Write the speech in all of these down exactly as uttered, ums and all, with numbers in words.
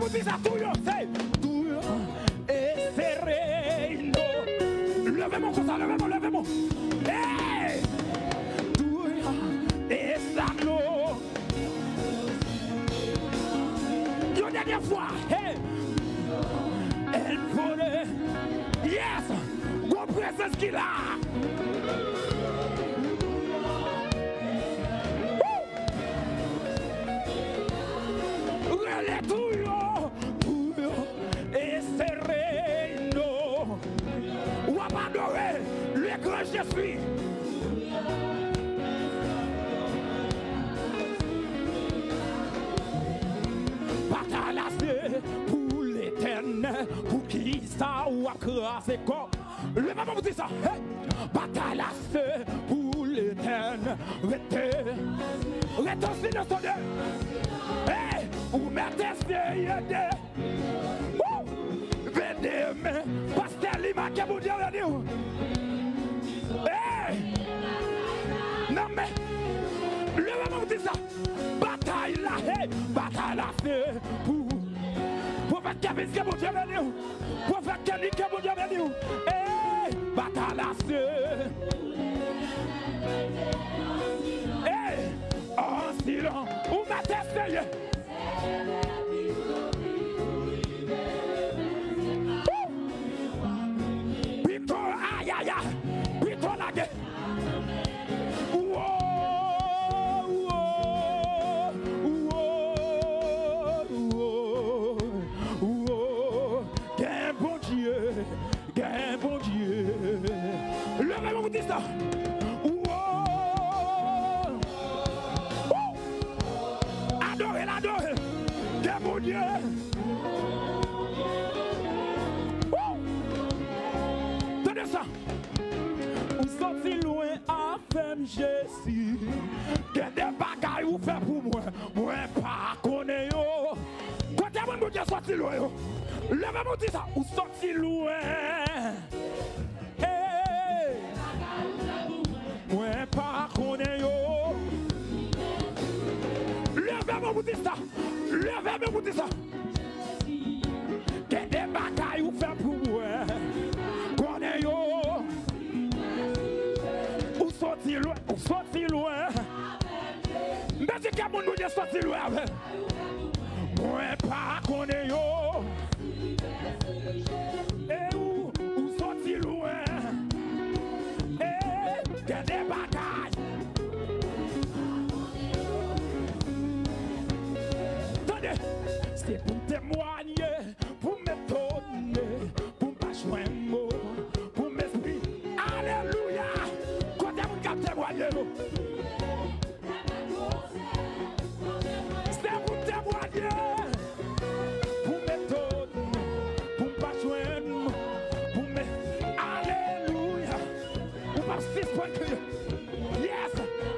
Levez-vous dis ça tout yo, c'est tout yo et sereno. Levez-moi comme ça, levez-moi, levez-moi. Hey! Tout yo et sano. Une dernière fois, hey! Elle volait. Yes! Gros présence qu'il a. Relais tout yo, tout yo et sereno. Ou adorer le grand je suis. Bataille pour l'éternel, pour qui ça ou à crasser corps. Le maman vous dit ça. Hey! Bataille pour l'éternel. Restez. Restez aussi dans son Dieu. Hey! Ou mettez yédé. Venez, mais pasteur Lima qui vous dit rien. Hey! Non mais, le maman vous dit ça. Bataille là, hey! Bataille là, c'est pour. Prophète Kevin qui vous dit rien. Prophète Kenny qui vous dit rien. Hey! Bataille là, c'est. Hey! En silence, ou mettez yédé. Pito, aïe aïe aïe, pito la guerre. Gain bon Dieu, gain bon Dieu. Le même vous dit ça. Adorez, l'adorez. Gain bon Dieu. Tenez ça. Ou sorti loin à faire Jésus. Gain des bagailles ou fait pour moi. Moi pas connaît yo. Quand vous vous dites sorti loin yo. Levez-moi dit ça. Ou sorti loin. Hey. Moi pas connaît yo. Levez-moi vous dites ça. Levez-moi vous dites ça. Gain des bagailles ou fait pour moi. Connaît yo. Ou sorti loin. Ou sorti loin. Mais si quelqu'un nous dit sorti loin. Moi pas connaît yo. Et où, où sorti loin. Et que des bagailles. Attendez, c'est pour témoigner, pour m'étonner, pour pas joindre mot, pour m'esprit. Alléluia. Quand vous avez témoigné. C'est pour témoigner. Yes!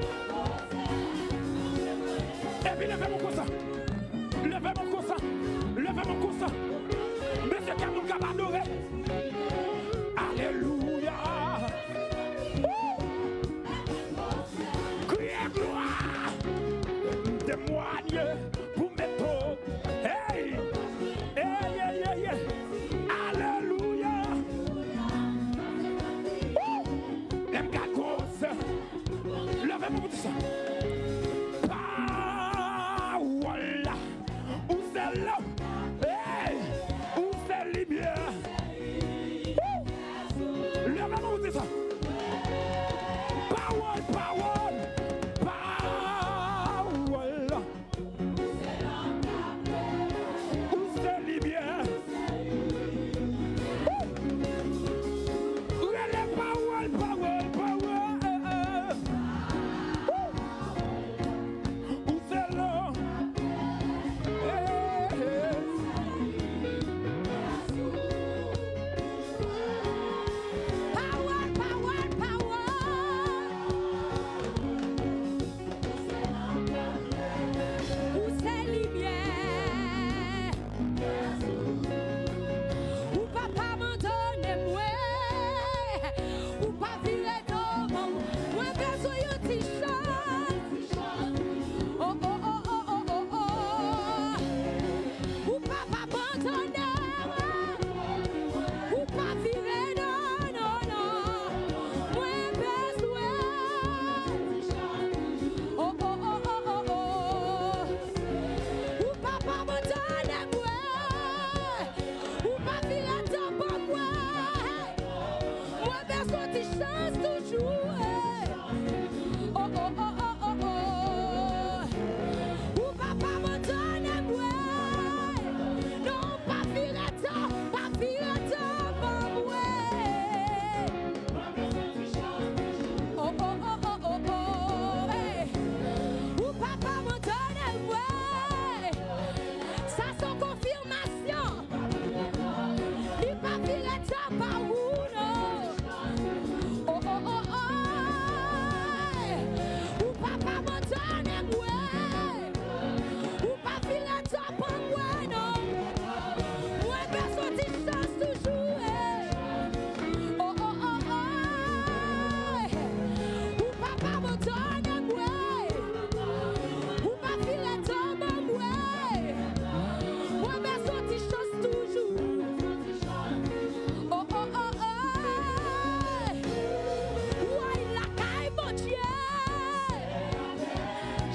Et puis levez-moi comme ça. Levez-moi comme ça. Levez-moi comme ça. Monsieur Cameron qui va adorer. Alléluia. Criez gloire. Témoigne pour mettre. Hey! Hey, hey, hey, hey. Alléluia. Levez-moi pour ça. Voilà. Ou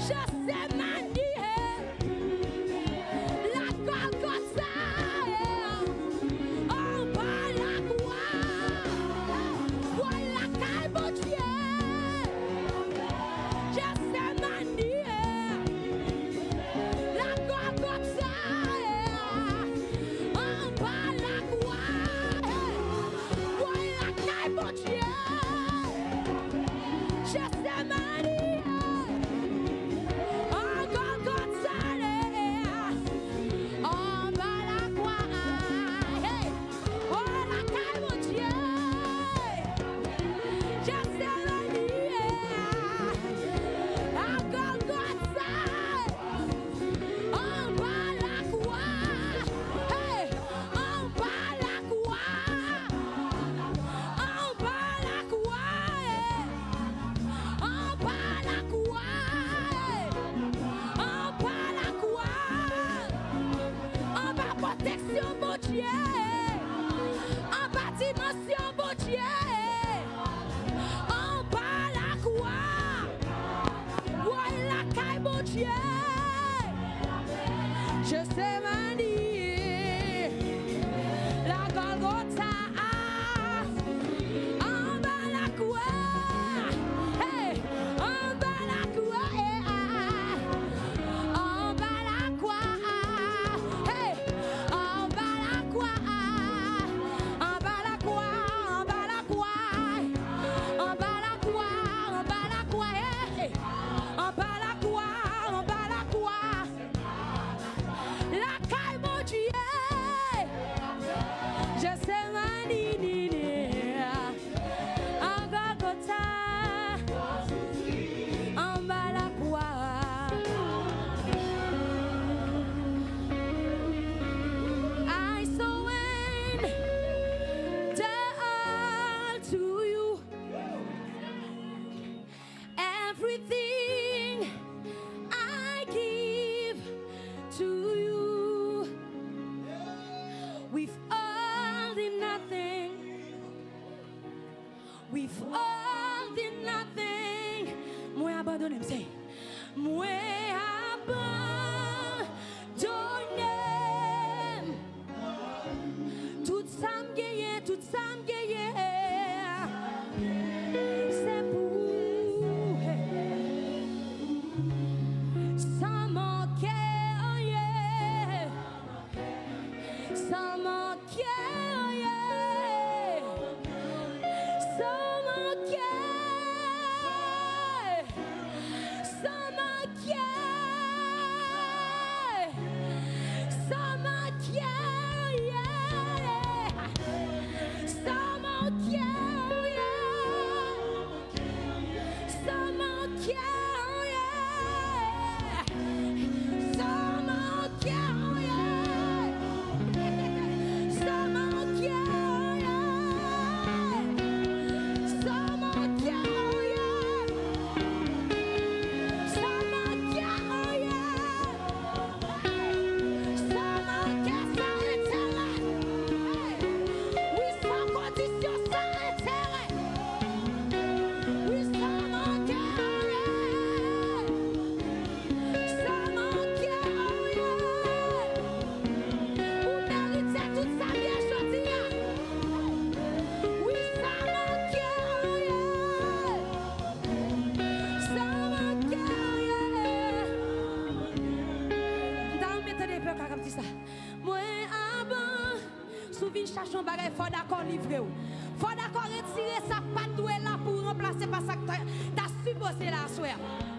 chercher un bagage, il faut d'accord livrer. Il faut d'accord retirer ça, pas doué là pour remplacer par ça que tu as supposé la soeur.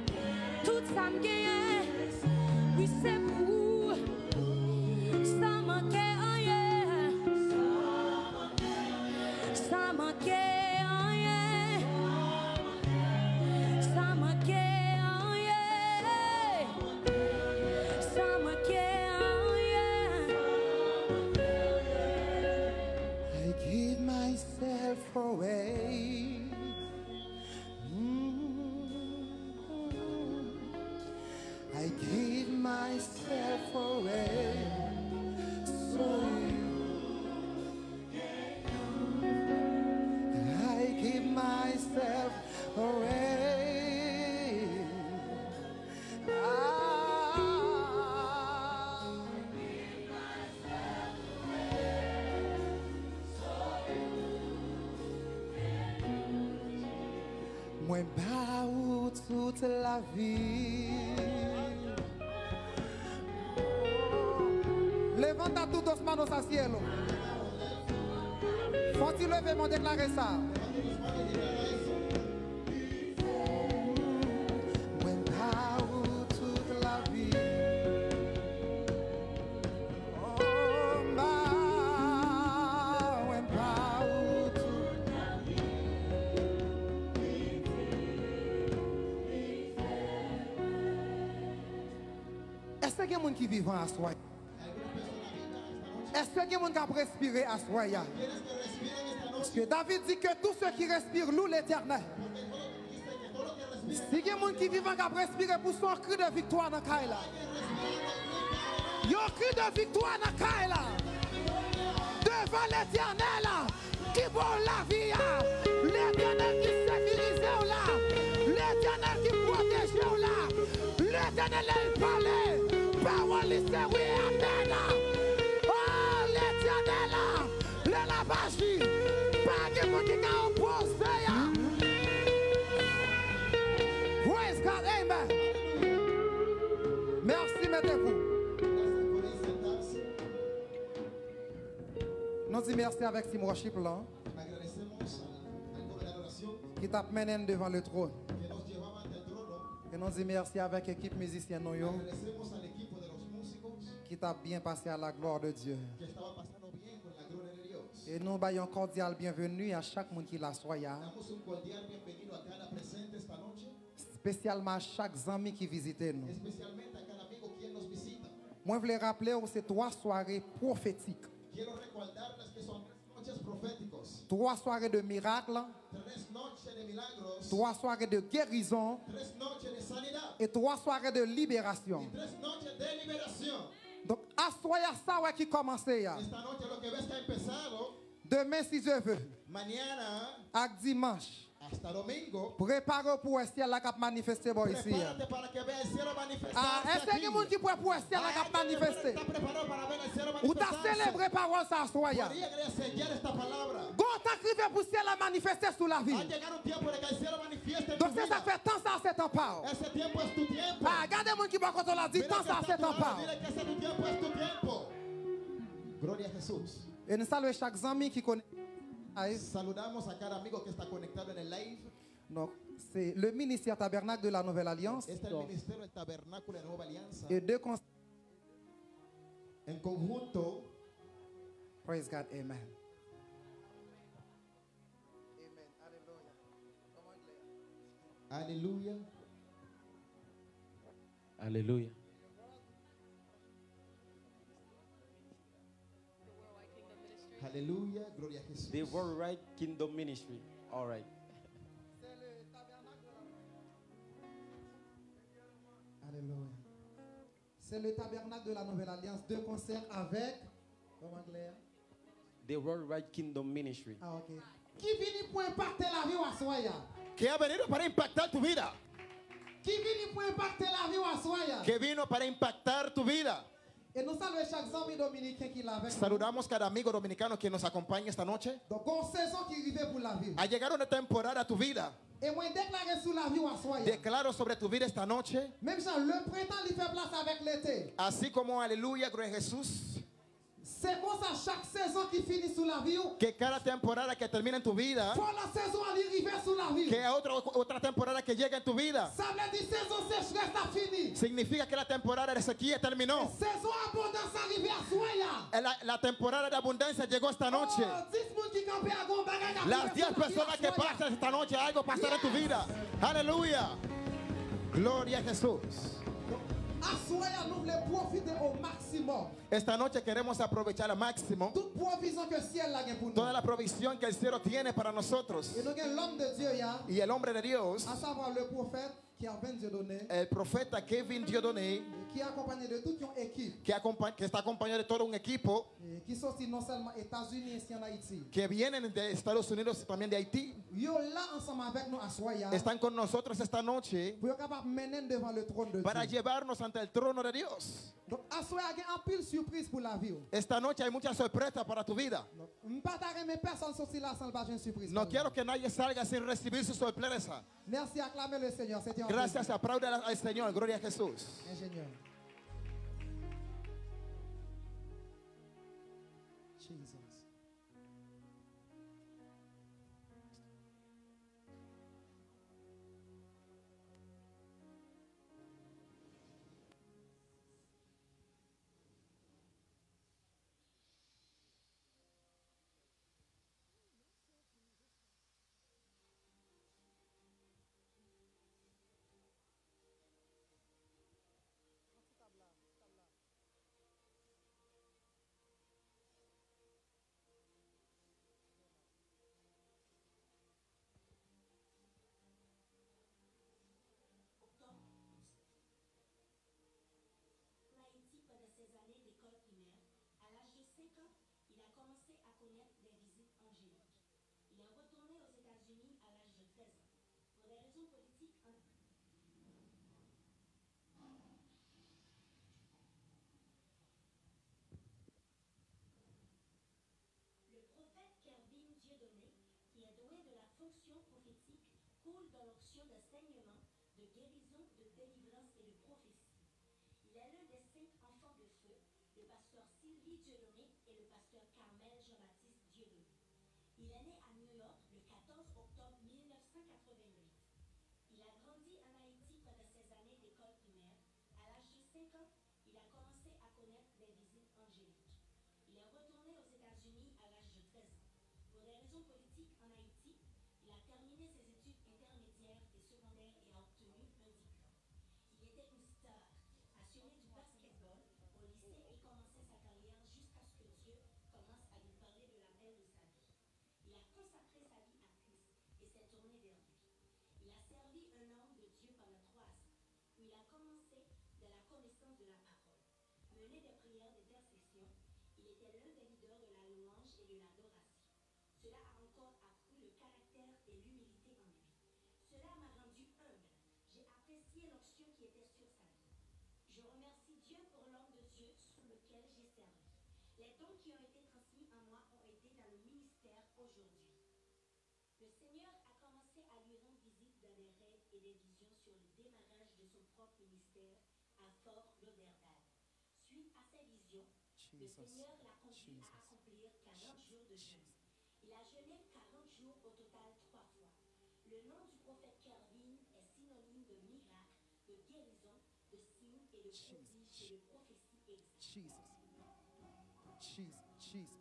Tout ça me gagne, oui c'est pour ça manquait rien. Ça manquait rien. Ça manquait rien. Ça manquait rien. I give myself away. I give myself away, so you. I give myself away. toute la vie. Levanta tus dos manos al cielo. Faut-il lever mon déclarer ça? When power toute la vie. Oh, my, when power toute la vie. Est-ce qu'il y a des gens qui vivent à soi? Est-ce qu'il y a des gens qui ont respiré à soi? Parce que David dit que tous ceux qui respirent louent l'Éternel. Si il y a des gens qui vivent qui ont respiré pour son cri de victoire dans Kaila. Il y a un cri de victoire dans Kaila. Devant l'Éternel qui vaut la vie. L'Éternel qui sécurise là. L'Éternel qui protège là. L'Éternel il parle. Parole c'est oui, amen. La magie, pas de monde qui a opposé. Praise God, amen. Merci, mettez-vous. Nous disons merci avec Team Worship là, qui t'a mené devant le trône. Et nous disons merci avec l'équipe musicienne qui t'a bien passé à la gloire de Dieu. Et nous baillons un cordial bienvenue à chaque monde qui l'a soya. Spécialement à chaque ami qui visite nous. Moi, je voulais rappeler que c'est trois soirées prophétiques. Trois soirées de miracles. Trois soirées de guérison. Et trois soirées de libération. Donc, à soya ça ouais, qui commençait. Demain, si je veux. Mañana. À dimanche. Hasta domingo. Prépare pour le ciel là qui manifester bon ici. Prepárate para que vea el cielo manifestarse Ah, est-ce qu'il y a des gens qui pourraient pour le ciel là qui manifester? Ou t'as célébré parole ça soya. Podría sellar esta palabra. Quand t'arrives pour le ciel là manifester sous la vie. Va a llegar un tiempo de que el cielo manifieste en Donc tu c'est ça vida. fait tant ça c'est en part. Ese tiempo es tu tiempo. Ah, regardez les gens qui va quand on l'a dit Mira tant que ça está c'est a tu en lado, part. dile que ese tu tiempo es tu tiempo. Gloria a Jesús. Et nous saluons chaque ami qui connaît. Saludamos a cada amigo que está conectado en el live. Donc, c'est le ministère Tabernacle de la Nouvelle Alliance. Este es el ministerio del Tabernáculo de Nueva Alianza. Et deux conseils. En conjunto. Praise God, amen. Aleluya. Aleluya. Aleluya. Gloria a Jesús. The Worldwide Kingdom Ministry. All right. Alléluia. C'est le tabernacle de la Nouvelle Alliance. Deux concerts avec. Comment anglais? The Worldwide Kingdom Ministry. Ah, ok. Qui vient pour impacter la vie à soya? Que ha venido para impactar tu vida. Qui vient pour impacter la vie à soya? Que vino para impactar tu vida. Et nous saluons chaque ami dominicain qui l'a avec nous. Saludamos cada amigo dominicano que nos acompaña esta noche. Donc, une saison qui arrive pour la vie. Ha llegado una temporada a tu vida. Et moi, déclarer sur la vie à soya. Declaro sobre tu vida esta noche. Même si le printemps lui fait place avec l'été. Así como aleluya, gloria a Jesús. C'est comme ça chaque saison qui finit sous la vie. Que cada temporada que termina en tu vida. Pour la saison arriver sous la vie. Que otra, otra temporada que llega en tu vida. Ça veut dire saison sécheresse a fini. Significa que la temporada de sequía terminó. Saison abondance arrivée à soya. La, la temporada de abundancia llegó esta noche. Oh, Las diez personas que pasan esta noche, algo pasará en tu vida. Aleluya. Gloria a Jesús. Esta noche queremos aprovechar al máximo toda la provisión que el cielo tiene para nosotros. Y el hombre de Dios, el profeta Kevin Dieudonné, que, que está acompañado de todo un equipo que vienen de Estados Unidos y también de Haití, están con nosotros esta noche para llevarnos ante el trono de Dios. Donc, à ce soir, il y a un pile surprise pour la vie. Esta noche hay muchas sorpresas para tu vida. Je ne pas mes personnes sortir là sans pas une surprise. No quiero que nadie salga sin recibir su sorpresa. Merci, acclamez le Seigneur. Gracias, aplaude al Señor. Gloria a Jesús. Ingénieur. Jesus. Il a commencé à connaître des visites angéliques. Il est retourné aux États-Unis à l'âge de treize ans. Pour des raisons politiques, un... Le prophète Kervin Dieudonné, qui est doué de la fonction prophétique, coule dans l'onction d'enseignement, de guérison, de délivrance et de prophétie. Il est l'un des cinq enfants de feu, le pasteur Sylvie Dieudonné et le pasteur Carmel Jean-Baptiste Dieudonné. Il est né à New York le quatorze octobre mille neuf cent quatre-vingt-huit. Il a grandi en Haïti pendant ses années d'école primaire. À l'âge de cinq ans, il a commencé à connaître des visites angéliques. Il est retourné aux États-Unis à l'âge de treize ans. Pour des raisons politiques en Haïti, il a terminé ses études intermédiaires et secondaires et a obtenu un diplôme. Il était une star, passionné du basketball au lycée et commençait sa carrière jusqu'à ce que Dieu commence à lui parler de la mère de sa vie. Il a consacré sa vie à Christ et s'est tourné vers lui. Il a servi un homme de Dieu pendant trois ans, où il a commencé de la connaissance de la parole, mené des prières d'intercession. Il était l'un des leaders de la louange et de l'adoration. Cela a encore accru le caractère et l'humilité en lui. Cela m'a rendu humble. J'ai apprécié l'onction qui était sur sa vie. Je remercie Dieu pour l'homme de Dieu sous lequel j'ai servi. Les dons qui ont été transmis en moi ont été dans le ministère aujourd'hui. Le Seigneur a commencé à lui rendre visite dans des rêves et des visions sur le démarrage de son propre ministère à Fort Lauderdale. Suite à ces visions, Jesus. Le Seigneur l'a conduit Jesus. À accomplir quarante Jesus. Jours de jeûne. Il a jeûné quarante jours au total trois fois. Le nom du prophète Kervin est synonyme de miracle, de guérison, de signes et de prodiges et de prophéties existantes. Jesus. Jesus. Jesus.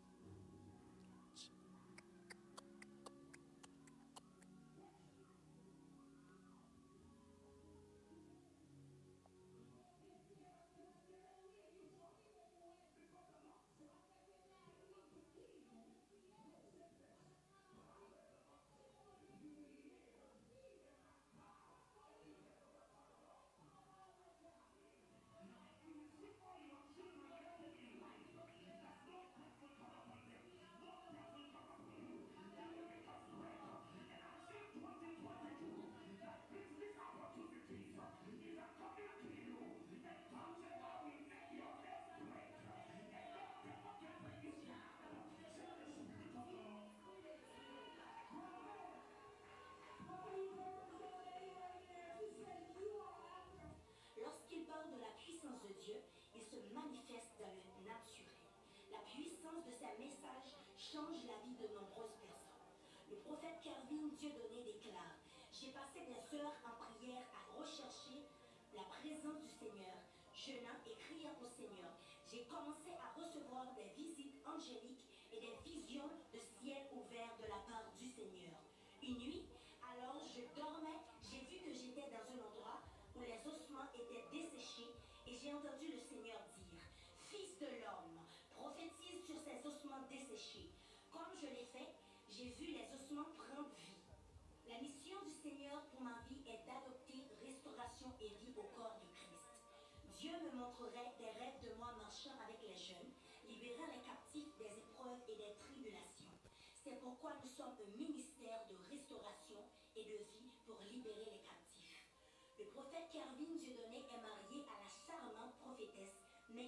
Lorsqu'il parle de la puissance de Dieu, il se manifeste dans le naturel. La puissance de ses messages change la vie de nombreuses personnes. Le prophète Kervin Dieudonné déclare: j'ai passé des heures en prière à rechercher la présence du Seigneur, jeûnant et criant au Seigneur. J'ai commencé à recevoir des visites angéliques et des visions de ciel ouvert de la part du Seigneur. Une nuit, alors je dormais, j'ai vu que j'étais dans un endroit où les ossements étaient desséchés et j'ai entendu le Seigneur dire: Fils de l'homme, prophétise sur ces ossements desséchés. Comme je l'ai fait, j'ai vu les ossements prendre vie. La mission du Seigneur pour ma vie est d'adopter restauration et vie au corps de Christ. Dieu me montrerait des rêves de moi marchant avec les jeunes, libérant les captifs des épreuves et des tribulations. C'est pourquoi nous sommes un ministère de restauration et de vie pour libérer les captifs. Le prophète Kervin Dieudonné est marié à la charmante prophétesse May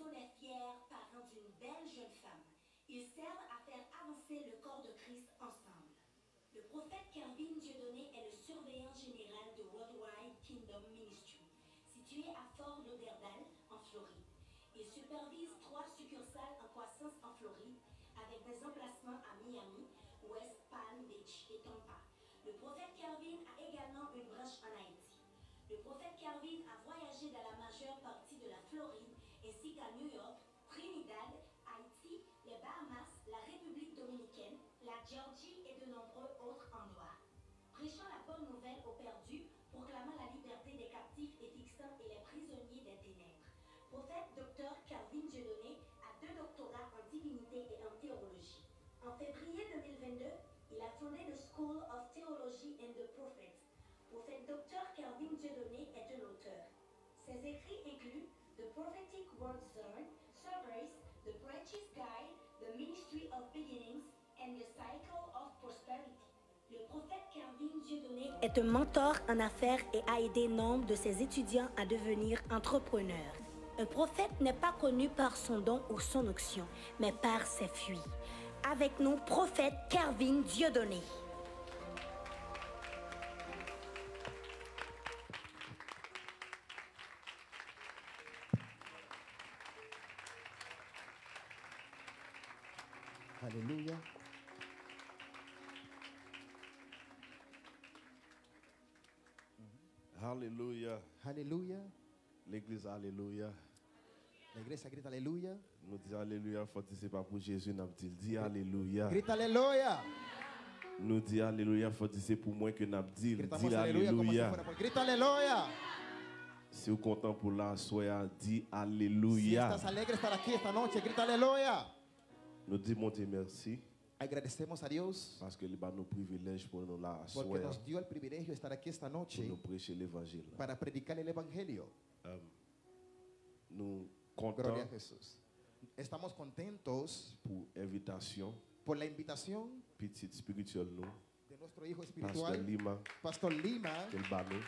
sont les fiers parents d'une belle jeune femme. Ils servent à faire avancer le corps de Christ ensemble. Le prophète Kelvin Dieudonné est le surveillant général de Worldwide Kingdom Ministry, situé à Fort Lauderdale, en Floride. Il supervise trois succursales en croissance en Floride, avec des emplacements à Miami, West Palm Beach et Tampa. Le prophète Kelvin a également une branche en Haïti. Le prophète Kelvin a voyagé dans la majeure partie de la Floride, ainsi qu'à New York, Trinidad, Haïti, les Bahamas, la République dominicaine, la Géorgie et de nombreux autres endroits. Prêchant la bonne nouvelle aux perdus, proclamant la liberté des captifs et fixant et les prisonniers des ténèbres. Prophète docteur Kelvin Dieudonné a deux doctorats en divinité et en théologie. En février deux mille vingt-deux, il a fondé the School of Theology and the Prophets. Prophète docteur Kelvin Dieudonné est un auteur. Ses écrits incluent The Prophetic Word Zone, Surveys, The Preacher's Guide, The Ministry of Beginnings, and The Cycle of Prosperity. Le prophète Kelvin Dieudonné est un mentor en affaires et a aidé nombre de ses étudiants à devenir entrepreneurs. Un prophète n'est pas connu par son don ou son onction, mais par ses fuites. Avec nous, prophète Kelvin Dieudonné. Alléluia. Alléluia. Alléluia. L'église, alléluia. L'église grita alléluia. Nous disons alléluia, faut dire c'est pas pour Jésus, nous disons dis alléluia. Grita alléluia. Nous disons alléluia, faut dire c'est pour moi que nous disons Gritamos dis aleluya como si alléluia. fuera por- Grita aleluya. Si vous êtes content pour la soirée, dis Si alléluia. estás alegre de estar aquí esta noche, grita aleluya. Nous disons mon Dieu merci Agradecemos a Dios parce que il a nos privilèges pour nous la porque soirée nos dio el privilegio de estar aquí esta pour noche nous prêcher l'évangile. para predicar el evangelio. Euh, nous Gloria a contents Jesús. Estamos contentos pour l'invitation por la invitación petite spirituelle nous de nuestro hijo Pasteur espiritual, Lima Pastor Lima. qu'elle bat nous.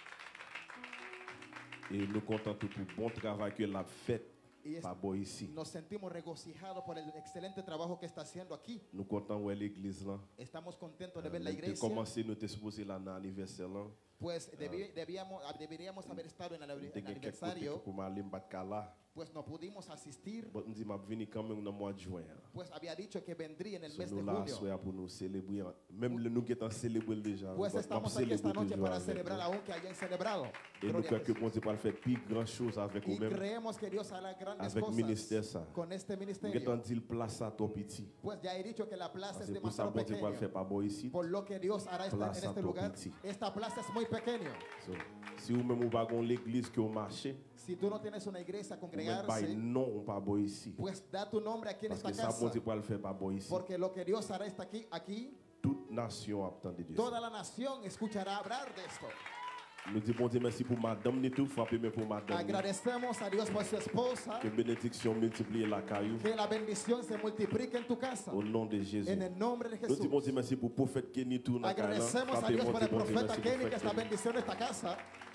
Et nous contents tout pour le bon travail que l'a fait Y es- par boy ici. nos sentimos regocijados por el excelente trabajo que está haciendo aquí. Nous contents ouais l'église là. Estamos contentos de Euh, ver la nous avons iglesia. commencé nous sommes supposé là dans l'anniversaire là. Pues debi- debíamos, deberíamos haber estado en el, Nous en el avons quelques côtés aniversario, pour m'aller m'battre là. pues no pudimos asistir, But nous dit m'a venir quand même dans le mois de juin. pues había dicho que vendría en el So mes de nous là julio. soir pour nous célébrer. Même le nous qui estons célébrés déjà. Pues nous estamos célébrons aquí esta noche toujours para avec celebrar nous. aún que hayan celebrado. Et nous Gloria a croyons que Jesús. bon Dieu va faire plus grand chose avec Y nous-mêmes. creemos que Dios hará grandes Avec le ministère cosas ça. con este Nous ministerio. avons dit le place à ton petit. Pues ya he dicho que la plaza es C'est pour ça demasiado que bon Dieu va le pequeña. faire par boy ici. Por lo que Dios hará esta- Plaza en este todo lugar, petit. esta plaza es muy pequeña. So, si vous même pas l'église que vous marchez, Si tú no tienes una iglesia a vous même pas congregarse, non on pas boy ici. pues da tu nombre aquí en Parce esta que ça bon casa. Dieu va le faire par boy ici. Porque lo que Dios hará está aquí, aquí, Toute nation attend de Dieu. toda la nación escuchará hablar de esto. Nous disons bon Dieu merci pour madame ni tout frappez mais pour madame. ni. Agradecemos a Dios por su esposa, Que bénédiction multiplie la caillou que la bendición se multiplique en tu casa. au nom de Jésus. En el nombre de Nous disons bon Jesús. Dieu merci pour prophète Kenny tout dans la caille. Agradecemos a Frappez Dios mon por Dieu el bon Dieu profeta merci Kenny, pour que es la prophète Kenny. bendición de esta casa.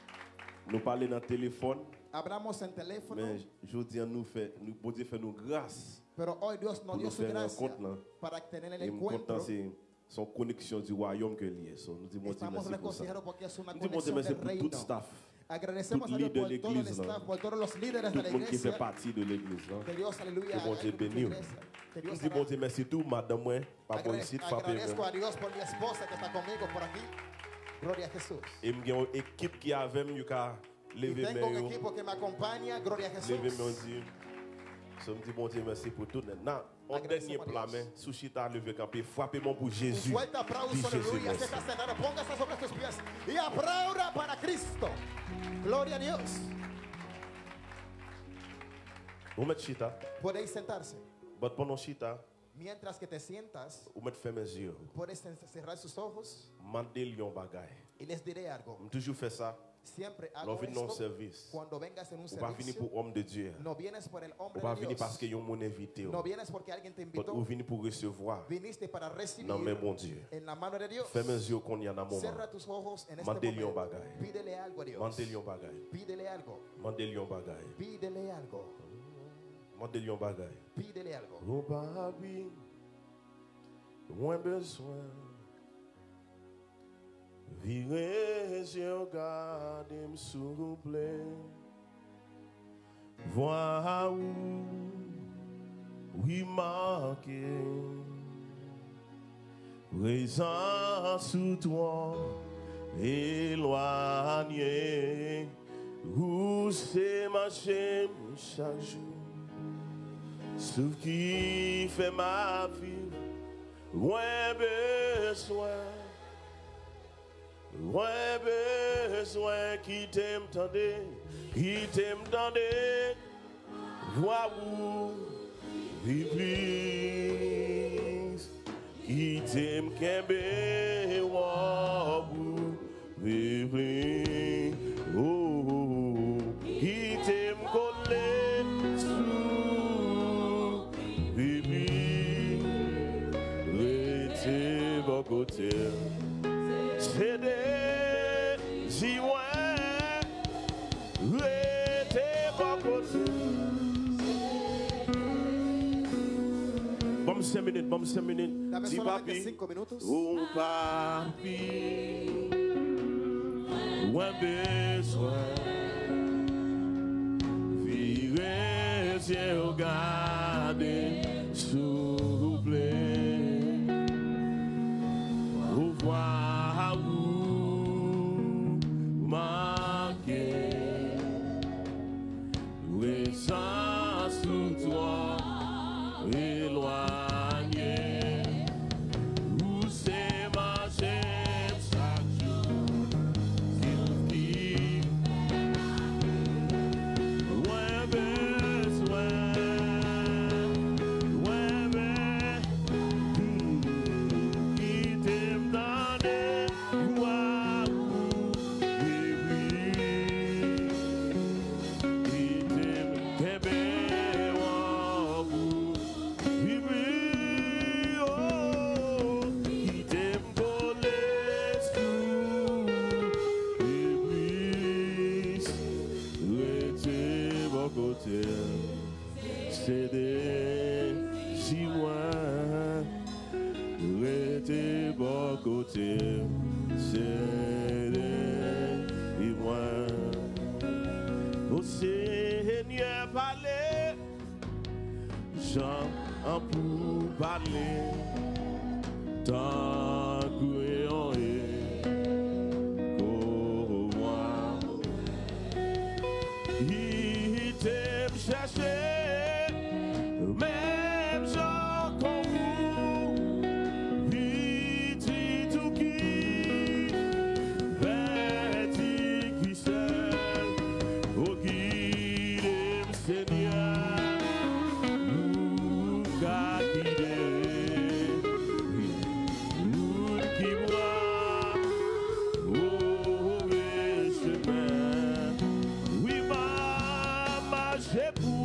Nous parlons dans le téléphone Hablamos en teléfono, mais je dis nous fait nous bon Dieu fait nous grâce pero hoy Dios nos pour dio nous su faire un gracia compte là. para tener el Et me content encuentro. c'est son connexion du royaume que lié. So, nous disons bon Dieu Estamos merci pour ça. regocijados porque es una Nous disons bon Dieu conexión merci del pour reino. tout staff. Agradecemos tout a Dios leader por de todo el l'église, staff, là. por todos los líderes Tout de la le monde qui fait iglesia. partie de l'église. là. Que Dios, aleluya, Que bon Dieu ayude a tu bénisse. iglesia. Que Dios Nous disons bon hará. Dieu merci tout madame moi pas pour Agrade- ici de frapper. Agradezco a Dios por mi esposa que está conmigo por aquí. Gloria a Jesús. Et me une équipe qui avait même ka Y lever tengo un mes equipo que me acompaña. Gloria a lever mes Jesús. Dieu. So me dit bon Dieu merci pour tout. Non, en Agradecemos dernier a plat Dios. mais Sushita lever camper frappez-moi pour Un Jésus. fuerte Dis aplauso, Jésus aleluya. Si merci. estás sentado, póngase sobre tus pies y aplauda para Cristo. Gloria a Dios. Vous mettez chita, Podéis sentarse. but pendant chita, Mientras que te sientas, vous mettez fermer mes yeux. puedes cerrar sus ojos Mandez lion bagay. y les diré algo. Je toujours fait ça. Siempre hago L'on vient dans le esto service. cuando vengas en un On va venir servicio. pour homme de Dieu. No vienes por el On hombre va de venir parce que Dios. yon mon invité. No vienes porque alguien te But invitó. on venir pour recevoir. Viniste para recibir Non mais bon Dieu. en la mano de Dios. Fermez mes yeux qu'on y en a un moment. Cierra tus ojos en este Mandez lion momento. bagay. Pídele algo a Dios. Mandez lion bagay. Pídele algo. Mandez lion bagay. Pídele algo. Montez-lui un bagage. Pide-le algo. Oh papi, moins besoin. Virez yeux, gardez-moi s'il vous plaît. Vois où, oui marqué. Présent sous toi, éloigné. Où c'est marcher chaque jour. Sauf qui fait ma vie, moins besoin, moins besoin qui t'aime tendez, qui t'aime tendez, vois où, plus, qui t'aime qu'aimé, vois où, plus, oh, qui t'aime collé. Côté, c'est des joints, restez pas côté. Bon, cinq minutes, bon, cinq minutes. Si papi, oh papi, ou un besoin, virez yeux, regardez, s'il vous plaît. Vois où marqué, présent sous toi, éloigné, où c'est marché chaque jour, qu'il vit, loin besoin, loin besoin. C'est des si loin, restez bon côté, c'est des loin. Au Seigneur parler, Jean en pour parler, tant que on est, pour moi, il t'aime chercher. Même gens comme vous, il dit tout qui, ben dit qui seul, au guide Seigneur, nous guider, nous qui voit, au chemin, oui ma marche pour.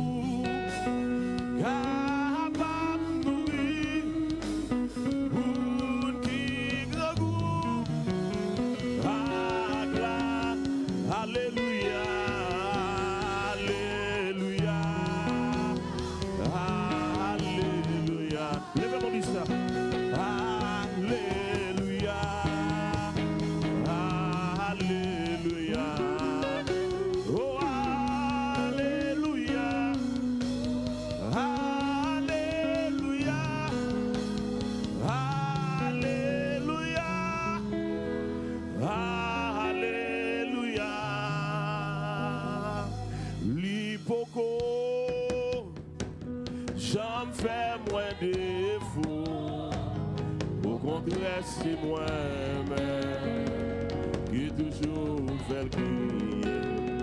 C'est moi-même qui toujours fait crier.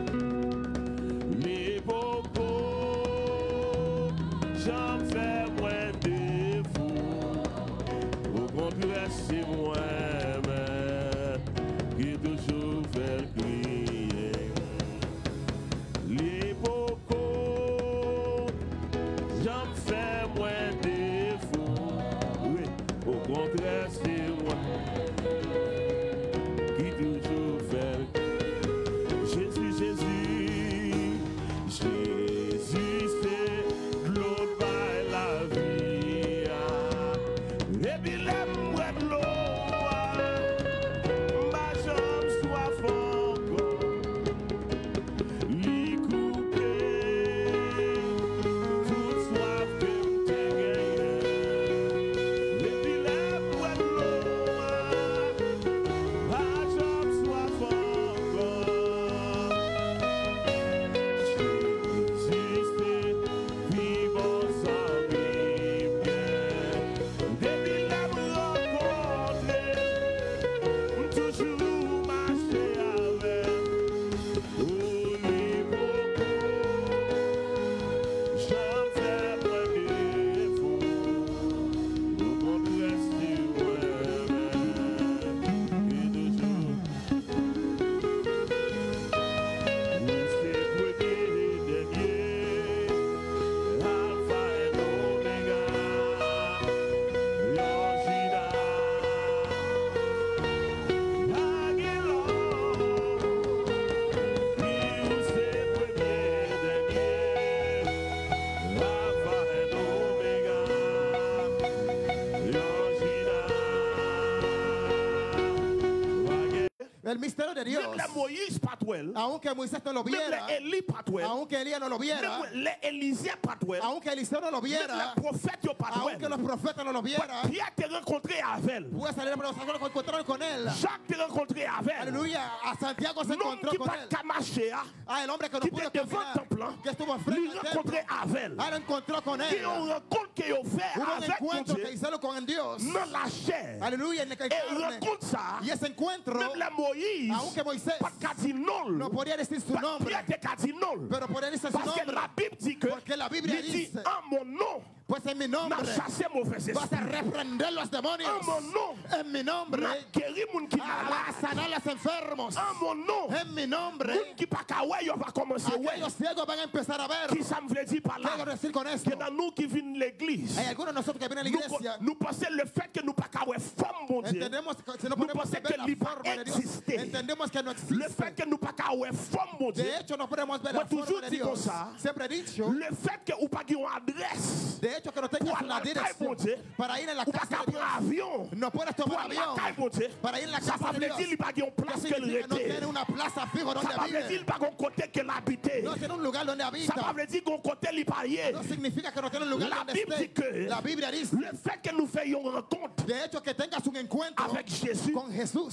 Les bobos, j'en fais moins défaut. Au contraire, c'est moi-même qui toujours fait crier. Les bobos, j'en fais moins défaut. Oui, au contraire, c'est qui toujours fait. Jésus, Jésus, Jésus, c'est El misterio de Dios. Même les Moïse pas tout elle. Aunque Moisés no lo Même viera. les Élie pas tout elle. Aunque Elías no lo viera. Même les Élisée pas tout elle. Aunque Eliseo no lo Même viera. les prophètes yo pas tout Aunque elle. los profetas no lo vieran. Pierre te rencontré avec elle. Puede salir pero se encontraron con él. Jacques te rencontré avec elle. Aleluya. A Santiago se L'homme encontró qui con pas él. qu'à marcher, Ah, el hombre que no qui pudo était devant le caminar. temple, Que estuvo lui frente al templo. rencontré avec elle. Ah, lo encontró con Et él. on rencontre que yo fait Hubo un avec mon encuentro Dieu que hicieron con Dios. dans la chair. Aleluya. En el Et carne. rencontre ça. Y ese encuentro. Même la Moïse, Aunque Moisés pas qu'à dire non. no podía decir su Pas nombre. Pierre te qu'à dire non. Pero podía decir su Parce que nombre. la Bible dit que Porque la Biblia il dit dice. en mon nom, Pues en mi n'a nombre. chassé mauvais Vas a esprit. reprender los demonios. En mon nom, En mi nombre. n'a guéri moun qui Ah, malade. vas a sanar los enfermos. En mon nom, En mi nombre. moun qui pas qu'à ouais, yo va commencer ouais. Aquellos ciegos van a empezar a ver. Qui ça me veut dire par ¿Qué là? quiero decir con esto? Que dans nous qui viennent l'église, Hay algunos de nosotros que vienen a la nous, iglesia. nous pensons le fait que nous pas qu'à ouais forme mon Dieu. Entendemos que si no Nous podemos pensons ver que la il pas forma de Dios. exister. Entendemos que no Le fait existe. que nous pas qu'à ouais forme mon Dieu. De hecho, no podemos ver Moi, la forma toujours de dit comme Dios. ça. Siempre he dicho. Le fait que ou pas qu'il y ait une adresse De hecho, que no pour tengas aller una à la caille, dirección mon Dieu, para ir a la ou pas casa qu'à de Dios. prendre avion No puedes pour tomar aller à la avión caille, mon Dieu. para ir a la Ça casa va de veut Dios. dire qu'il n'y a pas une place Que qu'elle significa no tiene était. una plaza fijo donde Ça va veut dire qu'il vive. n'y a pas un côté qu'elle habitait. No tiene un lugar donde Ça habita. va veut dire qu'on côté il pas y est. No significa que no tiene un lugar La donde Bible dit esté. que La Biblia dice. le fait que nous fassions une rencontre De hecho, que tengas un encuentro avec Jésus, con Jesús.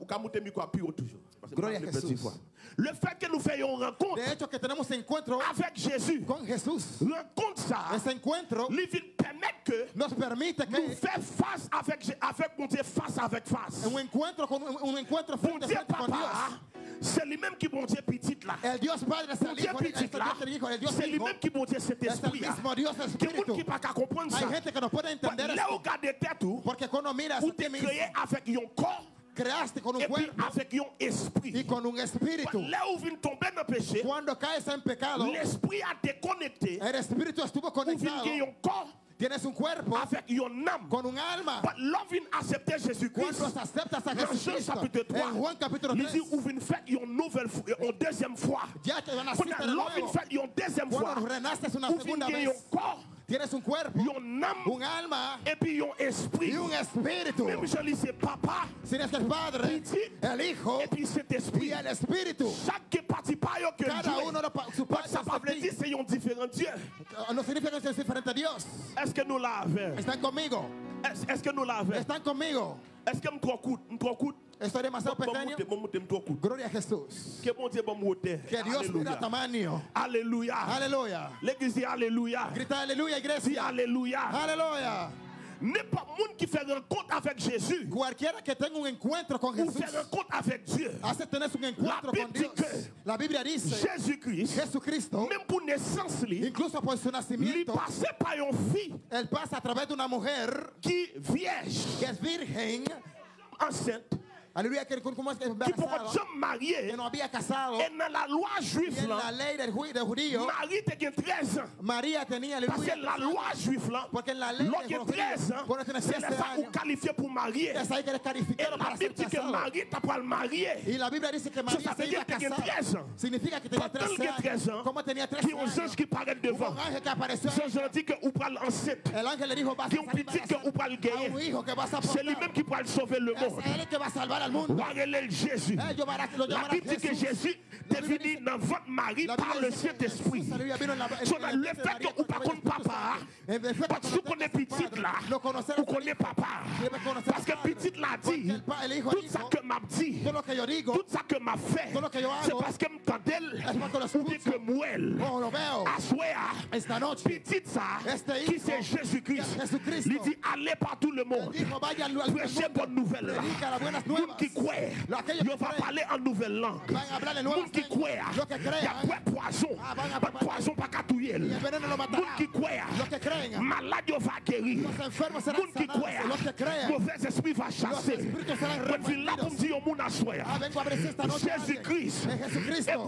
Gloria a Jesús. le fait que nous fassions une rencontre De hecho, que tenemos encuentro avec Jésus, con Jesús. rencontre ça, Ese encuentro il vient permettre que nos permite nous que fassions face avec, avec mon Dieu, face avec face. un encuentro con un, un encuentro Bon frente a Dieu frente con papa, Dios. c'est lui-même qui bon Dieu petit là. El Dios Padre es Bon el Dieu Hijo, petit es là, el Hijo, el Dios c'est Hijo. lui-même qui bon Dieu cet Es el esprit là. mismo Dios Que Espíritu. monde qui pas qu'à comprendre ça. Hay gente que no puede entender Là où esto. regarde tête ou, Porque cuando miras ou a ti t'es mismo, créé avec un corps creaste con un et puis cuerpo avec un esprit. y con un espíritu. Là où vient tomber dans le péché, Cuando caes en pecado, l'esprit a déconnecté. el espíritu estuvo Ou vient conectado. gagner un corps Tienes un cuerpo avec une âme. con un alma. But love vient accepter Jésus-Christ. Cuando aceptas a Dans Jean Jesucristo, chapitre trois, en Juan capítulo il tres, dit ou vient faire une nouvelle fois, une deuxième fois. ya te Quand naciste de love vient nuevo. faire une deuxième fois, Cuando renaces una ou vient segunda gagner vez, un corps, tienes un cuerpo, une âme un alma et puis un esprit. y un espíritu. Même je dis c'est papa Tienes el Padre, el Hijo et puis cet esprit. y el Espíritu. Chaque partie pas que Cada Dieu. uno de pa- su But parte ça es veut de dire ti. c'est un différent Dieu. No significa que es diferente a Dios. Est-ce que nous l'avons? Están conmigo. Est-ce est-ce que nous l'avons? Están conmigo. Est-ce que nous trop coûte? Nous trop coûte? Estoy demasiado pequeño. Que Gloria a Jesús. bon Dieu bon moteur. Que Dios mira tamaño. Alléluia. Aleluya. L'église dit Alléluia. Grita aleluya, Dis iglesia. Alléluia. Aleluya. N'est pas monde qui fait rencontre avec Jésus Cualquiera que tenga un encuentro con ou Jesús fait rencontre avec Dieu. hace tener un encuentro La con Bible Dios. dit que La Biblia dice, Jésus-Christ, Jesucristo, même pour naissance, lui, incluso por su lui nacimiento, passait par une fille él pasa a través de una mujer qui vierge, que es virgen. enceinte, Aleluya, que como es que es qui pour embarazada, jamais marié. que no había casado. Et dans la loi Y juive, en la là, ley del, ju- del judío, Marie te gagne treize ans. María tenía, Parce aleluya, que la loi juive, là, porque en la ley l'autre de los treize ans, judíos, cuando tienes c'est trece ça ou años, qualifié pour marier. es ahí que eres Et calificado la para ser Bible dit que casado. Marie t'a pas le marié. Y la Biblia dice que Ça, María ça se veut iba a dire que tenía casar. treize ans. Significa que tenía Quand elle trece a treize ans, años. Como tenía qui trece ont un años, ange qui paraît hubo devant. un ángel que apareció Ce ahí. ange dit que ou pral enceinte. El ángel le dijo, vas a Qui ont salir petit que ou pral a un gagner. hijo que vas a C'est portar. lui-même qui pourra sauver le monde. Es él que va a salvar al mundo. Regardez Jésus. Eh, llamará- lo La llamará Bible dit que Jesús. Jésus La est Biblia venu dice- dans votre mari La par Biblia le dice que Saint-Esprit. Jesús salió, vino en la- en- So, en dans la le mente de fait María que ou pas por connaît través del papa, Espíritu Santo. En efecto, parce que vous connaissez conocer a petite su là, padre, lo conocer a vous su connaissez hijo. papa. Debe conocer Parce a que su padre. petite l'a Porque dit, el pa- el hijo tout dijo, ça que m'a dit, todo lo que yo digo, tout ça que m'a fait, todo lo que yo c'est hago, parce que m'entendait es porque lo ou bien escucho. que moi, Oh, lo veo. à soir, Esta noche, petite ça, Este qui hijo, c'est Jésus-Christ, que es Jesucristo. il dit allez par tout le él monde, dijo, vaya al, al prêchez mundo, bonne nouvelle là. predica las buenas Moun nuevas. qui croit, Lo- aquellos il que va creen, parler en nouvelle langue. van a hablar en Moun nuevas qui lenguas. croit, Los que il y a crean, quoi poison, Ah, van a pas preparar. poison pas catouiller. y el veneno lo Moun matará. qui croit, Los que creen, malade yo va guérir. los enfermos serán Moun qui sanados. croit, Los que creen, mauvais esprit va chasser. espíritus serán Moi, je suis là pour me dire au monde à soir. ah, vengo a abrir esta noche. Jésus-Christ, En Jesucristo. Hébreu chapitre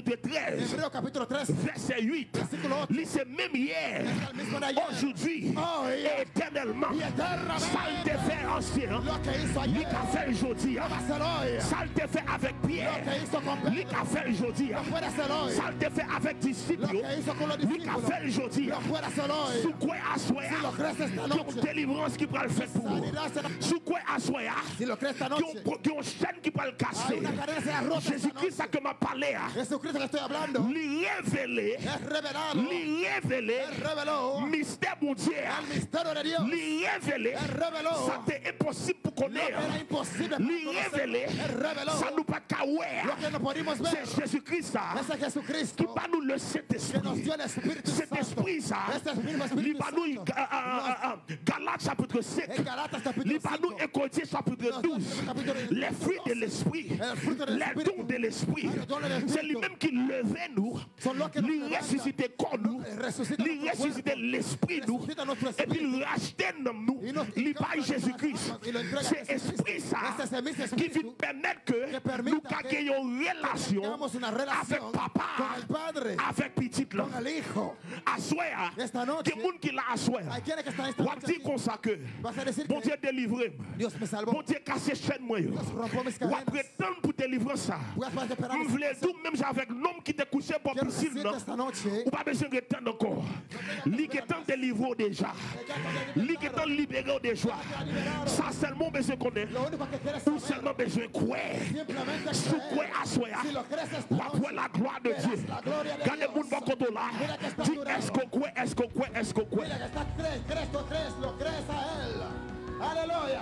chapitre treize, Hébreux capítulo tres, verset huit. versículo ocho. Lui, c'est même hier, Es el mismo de ayer. aujourd'hui, Oh, et yeah. éternellement. Y eternamente. Ça le te fait ancien. Lo que hizo Lui ayer, qu'a fait aujourd'hui. lo va a hacer hoy. Ça le te fait avec Pierre. Lo que hizo con Lui Pedro, qu'a fait aujourd'hui. lo puede hacer hoy. Ça le te fait avec disciples. Lo que hizo con los Lui qu'a discípulos, fait aujourd'hui. lo puede hacer hoy. Sous quoi assoya. Si lo crees esta Qui ont noche, délivrance qui prend le fait pour vous. sanidad será. Sous quoi assoya. Si lo crees esta Qui noche, ont, qui ont chaîne qui prend le hay casser. una cadena será rota esta Jésus-Christ, ça noche. que m'a parlé. hein. Jesucristo que estoy hablando, Lui révélé. es revelado, Lui révélé. es reveló Mystère mon Dieu. el misterio de Dios. Lui révélé. Es reveló Ça t'est impossible pour lo que connaître. era imposible para Lui conocer. révélé. Es reveló Ça nous pas qu'à ouais. lo que no podemos ver. C'est Jésus-Christ ça. Ese Qui Jesucristo va nous le que nos Saint-Esprit. dio el Espíritu Cet Santo. esprit ça. Este mismo Lui Espíritu va nous Santo. euh, euh, euh, Galates chapitre cinq. En Galatas capítulo Lui va nous cinco. Écoliers chapitre douze. Les fruits de l'esprit. El fruto del Les Espíritu. dons de l'esprit. Les dons de l'Espíritu. C'est lui-même qui levait nous. Son lo que nos Lui levanta. ressuscitait corps nous. Resucita Lui nuestro ressuscitait cuerpo. l'esprit nous. Resucita nuestro Et puis il rachetait nous. Y nos- Lui y par nos- Jésus-Christ. y lo entrega a C'est Jesucristo. esprit ça. Este es el mismo Qui Espíritu vient permettre que que permita nous que ayons une relation tengamos una avec relación papa. con el Padre, Avec petit là. con el Hijo. Assoya. Esta noche, Que monde qui l'a assoya. hay quienes que están esta On va noche dire aquí. comme ça que Vas a decir bon que Dieu délivré. Dios me salvó. Bon Dieu cassé chaîne moi. Dios rompió mis On va cadenas. prétendre pour délivrer ça. Voy a esperar Je voulais tout même avec l'homme qui était couché pour Quiero piscine. decirte esta noche Ou pas besoin de temps encore. Lui qui est en délivré déjà. Lui qui est en libéré déjà. Ça seulement besoin qu'on est. lo único que quieres Ou saber, seulement besoin de quoi. simplemente Sous quoi creer. assoya. Si lo crees esta Ou après noche, la gloire de Dieu. la gloria de Quand les Dios. gens vont contre là. Dis est-ce qu'on croit, est-ce qu'on croit, est-ce qu'on croit. mira que estás, crees, crees, lo crees, lo crees a Él. Aleluya.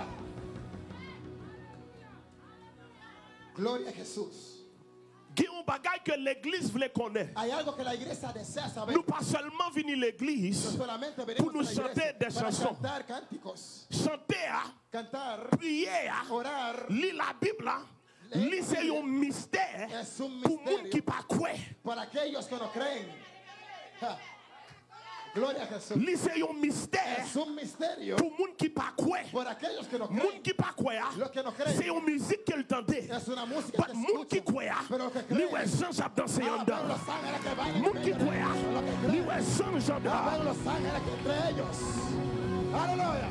Gloria a Jesús. Il y a un bagage que l'église voulait connaître. Hay algo que la iglesia desea saber. Nous pas seulement venir No l'église solamente pour venimos nous a la iglesia chanter des para chansons. cantar cánticos, Chanter, hein, cantar, prier, hein, orar. lire la Bible, hein, lire c'est un mystère Es un pour les gens qui misterio ne pas croire. para aquellos que no creen. Ja. Gloria a Jesús. Lire c'est un mystère Es un misterio pour les gens qui ne pas croire. por aquellos que no Les gens creen. qui ne pas croire, Los que no creen. c'est une musique qu'elle tentait. Es una música Mais que les gens qui escuchan. croient, Pero que les creen. gens qui dansent en Ah, ven dedans. los ángeles que bailan Les gens qui entre ellos. croient, Lo que les creen. gens en Ah, dedans. ven los ángeles que entre ellos. Aleluya.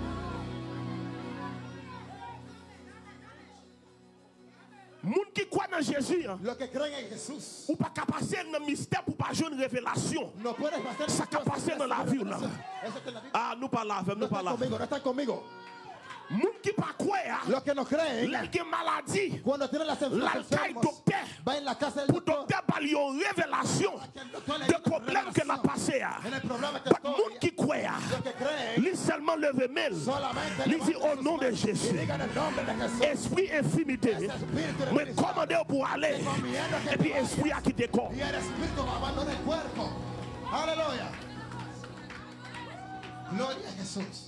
Les gens qui croient dans Jésus, hein, Los que creen en Jesús. ou pas qu'à passer dans le mystère pour pas jouer une révélation. No puedes pasar Ça qu'a passé dans la vie, là. Eso que la Biblia- Ah, nous pas là, No nous pas están là. conmigo, no están conmigo. Les gens qui ne pas croire, Los que no creen, les gens maladie, cuando tienen las la caille enfermos, docteur, va en la casa del pour doctor. docteur par une révélation Que el doctor le de diga una problème que n'a revelación. passé. En el problema que Les estoy, gens qui croient, los que creen, lui seulement lever mail, solamente lui dit levanten au sus nom de manos y Jésus, digan el nombre de Jesús. esprit infimité, Ese espíritu de me Cristo. commandez pour aller, et puis esprit a quitté corps. Y el espíritu abandona el cuerpo. Aleluya. Gloria a Jesús.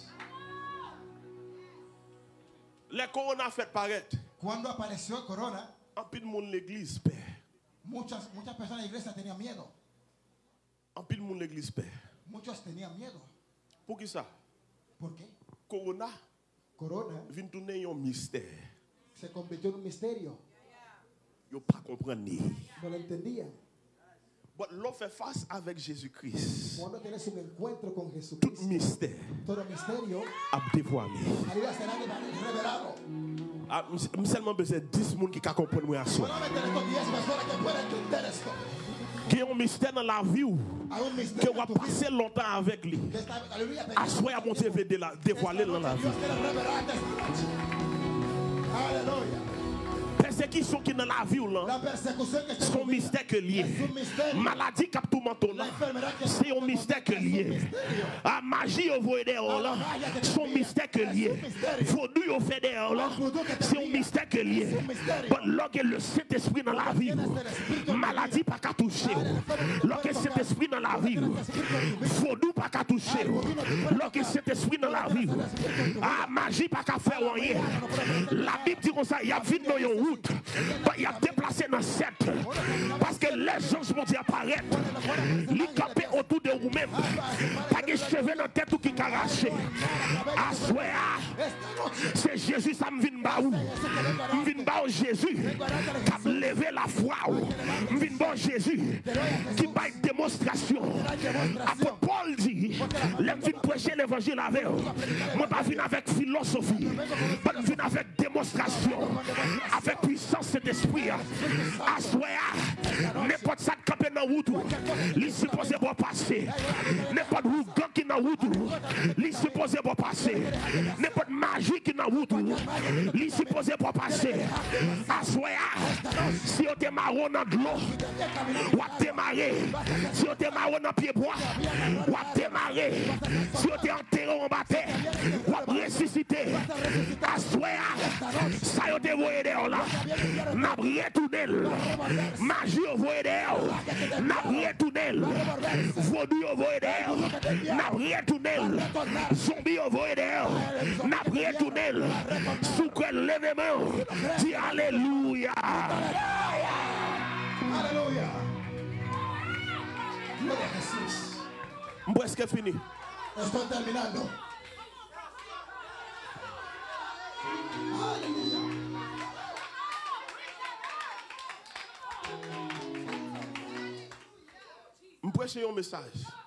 Les corona fait paraître, Cuando apareció el corona, en pile monde l'église père, muchas, muchas personas en la iglesia tenían miedo. en pile monde l'église père. Muchos tenían miedo. Pour qui ça? ¿Por qué? Corona Corona vient tourner un mystère. se convirtió en un misterio. Yo pas comprendre ni. No lo entendían. Mais l'on fait face avec Jésus-Christ. Cuando tienes un encuentro con Tout Jesucristo, mystère todo misterio, a dévoilé. arriba será revelado. Ah, j'ai seulement besoin de dix personnes qui comprennent moi à soi. Solamente estos diez personas que pueden entender esto. Qui ont un mystère dans la vie ou Hay un que misterio on va en tu vida passer longtemps avec lui. que está, aleluya, À soi, mon Dieu veut déla- dévoiler dans la vie. Dios quiere revelarte esta noche. Aleluya. Persécution qui est dans la vie ou là, La persecución que está en c'est tu un vida mystère que lié. es un misterio. Maladie qui tout menton là, La enfermedad que c'est un mystère que lié. Ah, magie au voie dehors là, c'est un mystère que lié. Vaudou au fait dehors là, c'est un mystère que lié. But lorsque le Saint-Esprit dans la vie, maladie pas qu'à toucher. Lorsque le Saint-Esprit dans la vie, vaudou pas qu'à toucher. Lorsque le Saint-Esprit dans la vie, ah, magie pas qu'à faire rien. La Bible dit comme ça, il y a vite dans une route, il y a déplacé dans sept. Parce que les anges vont apparaître. Ils campent autour de vous-même. Pas de cheveux dans la tête ou qui caracé. Assoya, C'est Jésus, ça me vient de où? Me vient de Jésus qui a levé la foi. Me vient de Jésus qui a une démonstration. Après Paul dit, l'aime vient prêcher l'évangile avec eux. Moi, pas venir avec philosophie, pas venir avec démonstration, avec puissance cet esprit. Assoya, n'importe ça de camper dans la route, il est supposé pas passer. N'importe où gang qui est dans la route, il est supposé pas passer. N'importe magie qui est dans la route, il est supposé pas passer. Assoya, si on te marron dans de l'eau, ou à démarrer. Si on te marron dans pied bois, ou à démarrer. Si on te enterré en bataille, ou à ressusciter. Assoya, ça y est, te voyez dehors là. N'a retourné. Magie au voyez dehors. N'a retourné. Vaudou au voyez dehors. N'a retourné. Zombie au voyez dehors. N'a retourné. Sous que levez main. Dis Alléluia. Alléluia. Gloria a Jesús. Presque fini. Estoy terminando. Je prêche un message.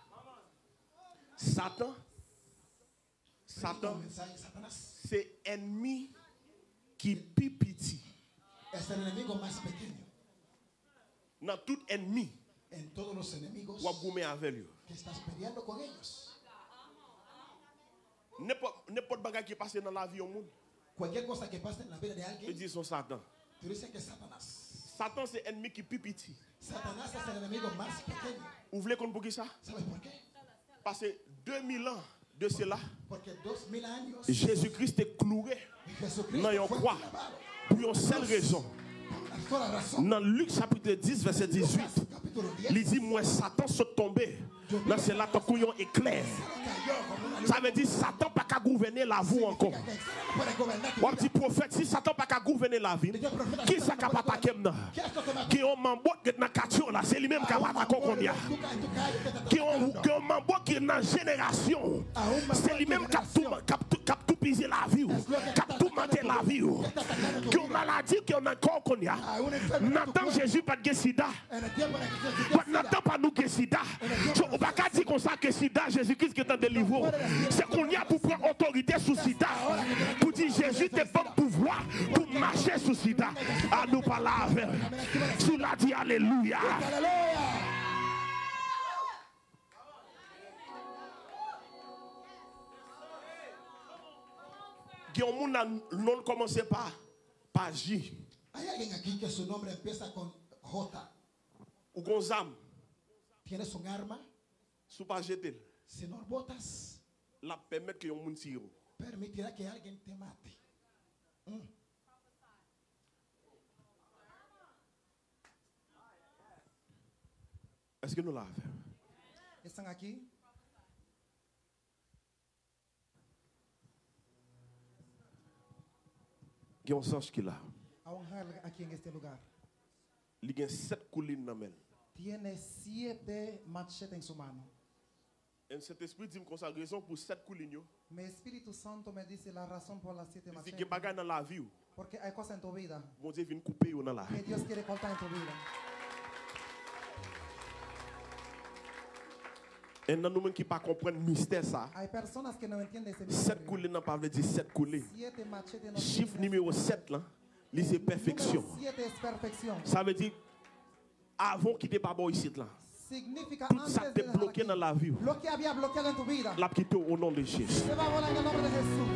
Satan, Satan, c'est ennemi qui pipiti. Es el enemigo más pequeño. Dans tout ennemi, En todos los enemigos ou goumé avec lui. que estás peleando con ellos. N'importe bagage qui passe dans la vie au monde, Cualquier cosa que pase en la vida de ils alguien, disent son Satan. tú dices que es Satanás. Satan, c'est ennemi qui pipiti. Satanás es el enemigo más pequeño. Vous voulez qu'on pour ça? ¿Sabes por qué? Parce que deux mille ans de cela, Porque dos mil años Jésus-Christ est cloué Jesucristo dans une fue croix clavado pour une seule raison. por una sola razón. Dans Luc chapitre dix, verset dix-huit, Capítulo il diez. dit, moi Satan se tombé. Dans c'est là ton couillon éclair. Ça veut dire Satan pas qu'à gouverner la vie encore. Un petit prophète, si Satan pas qu'à gouverner la vie, qui ça capable attaquer maintenant? Qui ont mambo qui est dans quartier là, c'est lui-même qui va attaquer combien? Qui ont qui ont mambo qui est dans génération, c'est lui-même qui a tout qui a tout pisé la vie, qui a tout maté la vie. Qui ont maladie qui ont encore qu'on a. N'attend Jésus pas de sida. N'attend pas nous que sida. On va pas dire comme ça que sida, Jésus-Christ qui est en délivrance. C'est qu'on y a pour prendre autorité sous sida. Pour dire Jésus te donne pouvoir pour marcher sous sida. À nous parler avec. Sous la dit Alléluia. Qui ont moun non commencé par par J. Hay alguien aquí que su nombre empieza con J. Ou gonzam. Tienes un arma. Sous pas jeter. Si no botas, La permettre que yon moun tire. permitirá que alguien te mate. Mm. Est-ce que nous l'avons? Están aquí. Il y a un sens qui là. A un ángel aquí en este lugar. Il y a sept collines dans la main. Tiene siete machetes en su mano. Et cet esprit dit qu'on a raison pour sept collines. Mi Espíritu Santo me dice la razón por las siete Il dit que machetes. bagay dans la vie. Porque hay cosas en tu vida Bon Dieu vient couper dans la que vie. Dios quiere cortar en tu vida. Et nous qui ne comprennent le mystère ça. Hay personas que no entienden ese Sept misterio. collines n'a pas veut dire sept collines. Siete machetes no Chiffre significa- numéro sept là, c'est perfection. Número siete es perfección. Ça veut dire avant qu'il n'ait pas bon ici là. Significa Tout antes ça de te dejar bloqué aquí. dans la vie. Lo que había bloqueado en tu vida La quitté au nom de Jésus. se va a volar en el nombre de Jesús.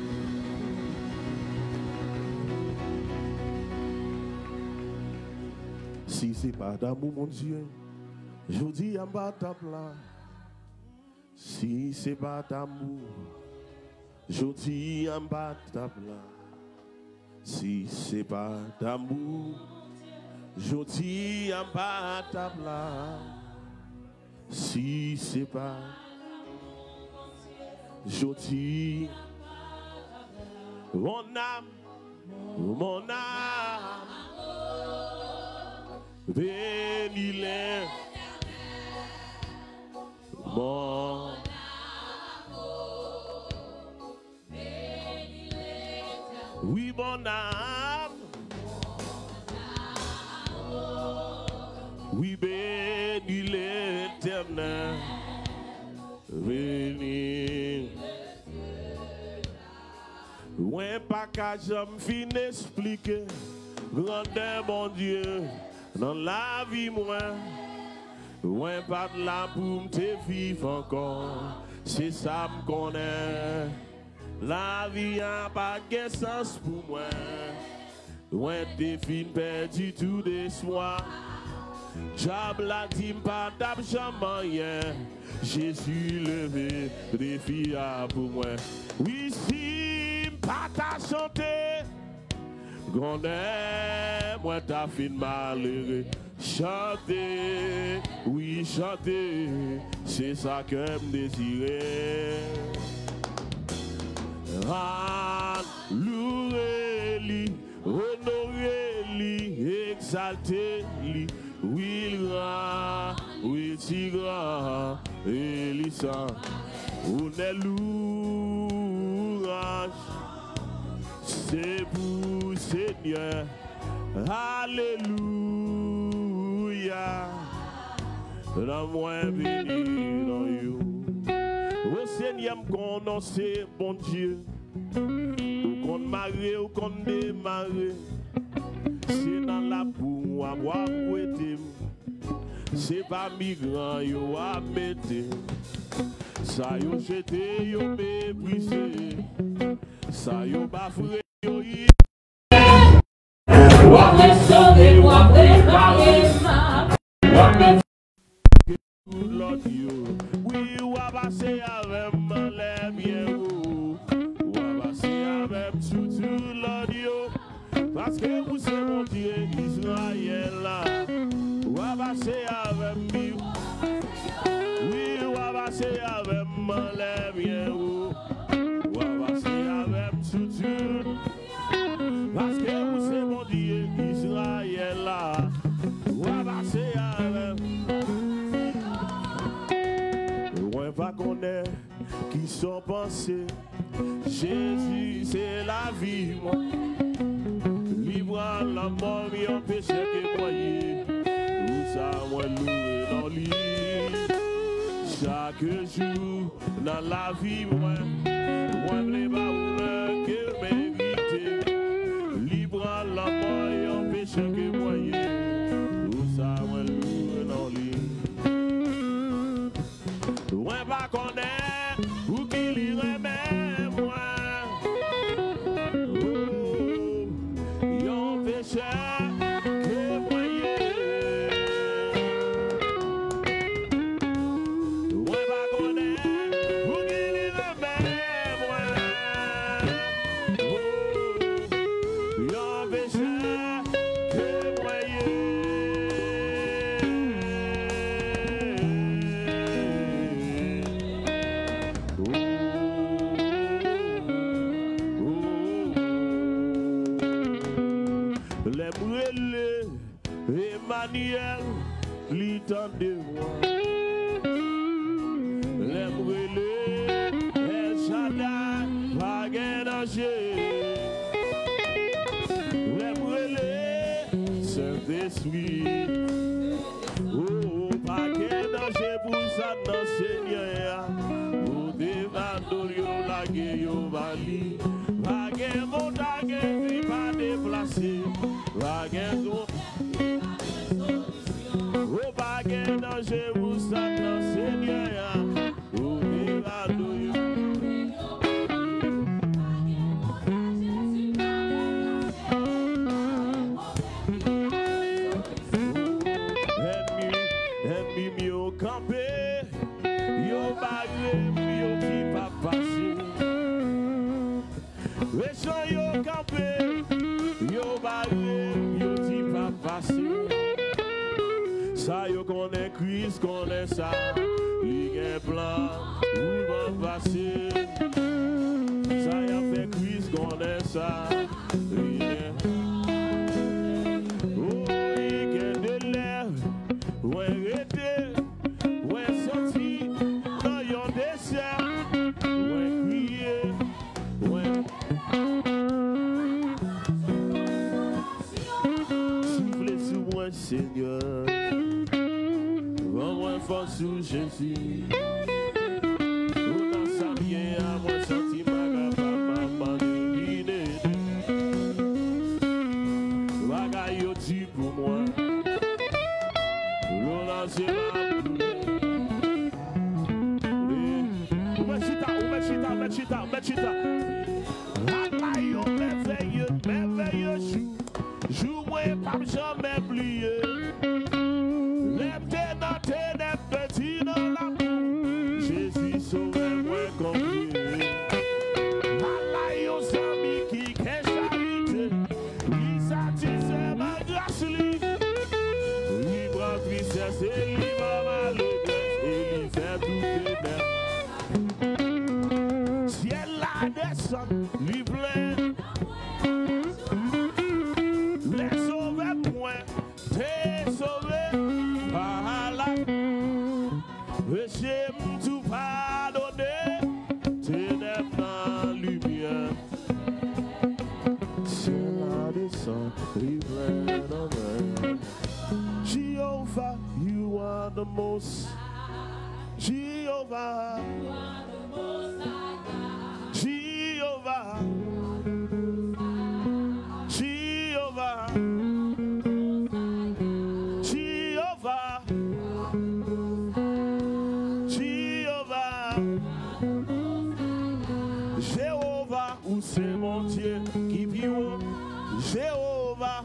Si c'est pas d'amour, mon Dieu, je dis en bas ta place. Si c'est pas d'amour, je dis en bas ta place. Si c'est pas d'amour, je dis en bas ta place. Si c'est pas, je dis mon âme, mon âme. Bénis-les, mon mon âme. Oui, bénis l'Éternel. Bénis. Ouais, pas qu'à jamais fin expliquer. Grandeur, mon Dieu, dans la vie, moi. Ouais, pas de là pour te vivre encore. C'est ça me connaît. La vie a pas de sens pour moi. Ouais, t'es fin perdu tout d'espoir. Diable a dit pas d'absent rien. Jésus levé défi pour moi. Oui, si pas ta chanter. Grandeur, moi t'as fin malheureux. Chanter, oui chanter, c'est ça que me désirais. Louer-li, honorer-li, exalter-li, oui grand, oui si grand, et lisa, on est louange, c'est pour Seigneur, alléluia, la moins béni dans you. Au Seigneur, qu'on c'est bon Dieu. Ou qu'on marre ou qu'on démarre, c'est dans la boue à boire ou été. C'est pas migrant yo à mettre. Ça yo jeté yo méprisé. Ça yo bafoué yo y. Ou sauvé ou préparé. Lord you, we ou passer avec les biens. Parce que vous c'est mon Dieu Israël là. Ou va passer avec lui. Oui, ou va passer avec moi les biens. Ou va passer avec tout. Parce que vous c'est mon Dieu Israël là. Ou va passer avec. Ou va connaître qui sont pensés. Jésus c'est la vie moi. La mort et un péché que croyez, où ça moi loué dans l'île. Chaque jour dans la vie, moi, moi les baouleurs que mérité. Libre à la mort et un péché que croyez, où ça moi loué dans l'île. Moi pas connaître, ou qu'il y remet moi. Emmanuel, l'itendez-moi. L'aimerez-le, El Shaddai, pas gain danger. L'aimerez-le, Saint-Esprit. Oh, pas gain danger pour ça, non, Seigneur. Oh, dévadolio, la gueule, vali. Pas gain montagne, pas déplacé. Pas gain oh, baguette dans je vous sacre, Seigneur. Oh, dévadouille. Ennemi, ennemi, yo campé. Yo baguette, yo qui va passer. Réchon, yo campé. Yo baguette, yo qui va passer. Ça yo connaît Christ, connaît ça. Il est blanc, où va passer. Ça y a fait Christ, connaît ça. Il est. Oh, il est de l'air. Ouais, arrêté. Ouais, sorti. Dans yon dessert. Ouais, crier. Ouais. Seigneur. Rends-moi force sous Jésus. On a ça bien à moi senti ma papa guidé. Bagaille au-dessus pour moi. L'on a c'est ma Mechita, Mechita, Mechita, Mechita. Alaïo, merveilleux, merveilleux jour. Jour moi, pas jamais plié. Lève-toi dans tes nez, petit dans la boue. Jésus sauve moi compris. Alaïo, amis qui qu'est charité. Il satisfait ma grâce, lui. Il prend tristesse et il va malheureuse. Et il fait tout les belles. Descend, lui plaît. Les sauver point, t'es sauvé par là. J'aime tout pardonner, t'es dans la lumière. C'est la descente, lui plaît dans l'air. Jehovah, you are the most. Jehovah, you are the most. Jehovah, Jehovah, Jehovah, Jehovah, Jéhovah, où c'est mon Dieu qui vit où? Jéhovah,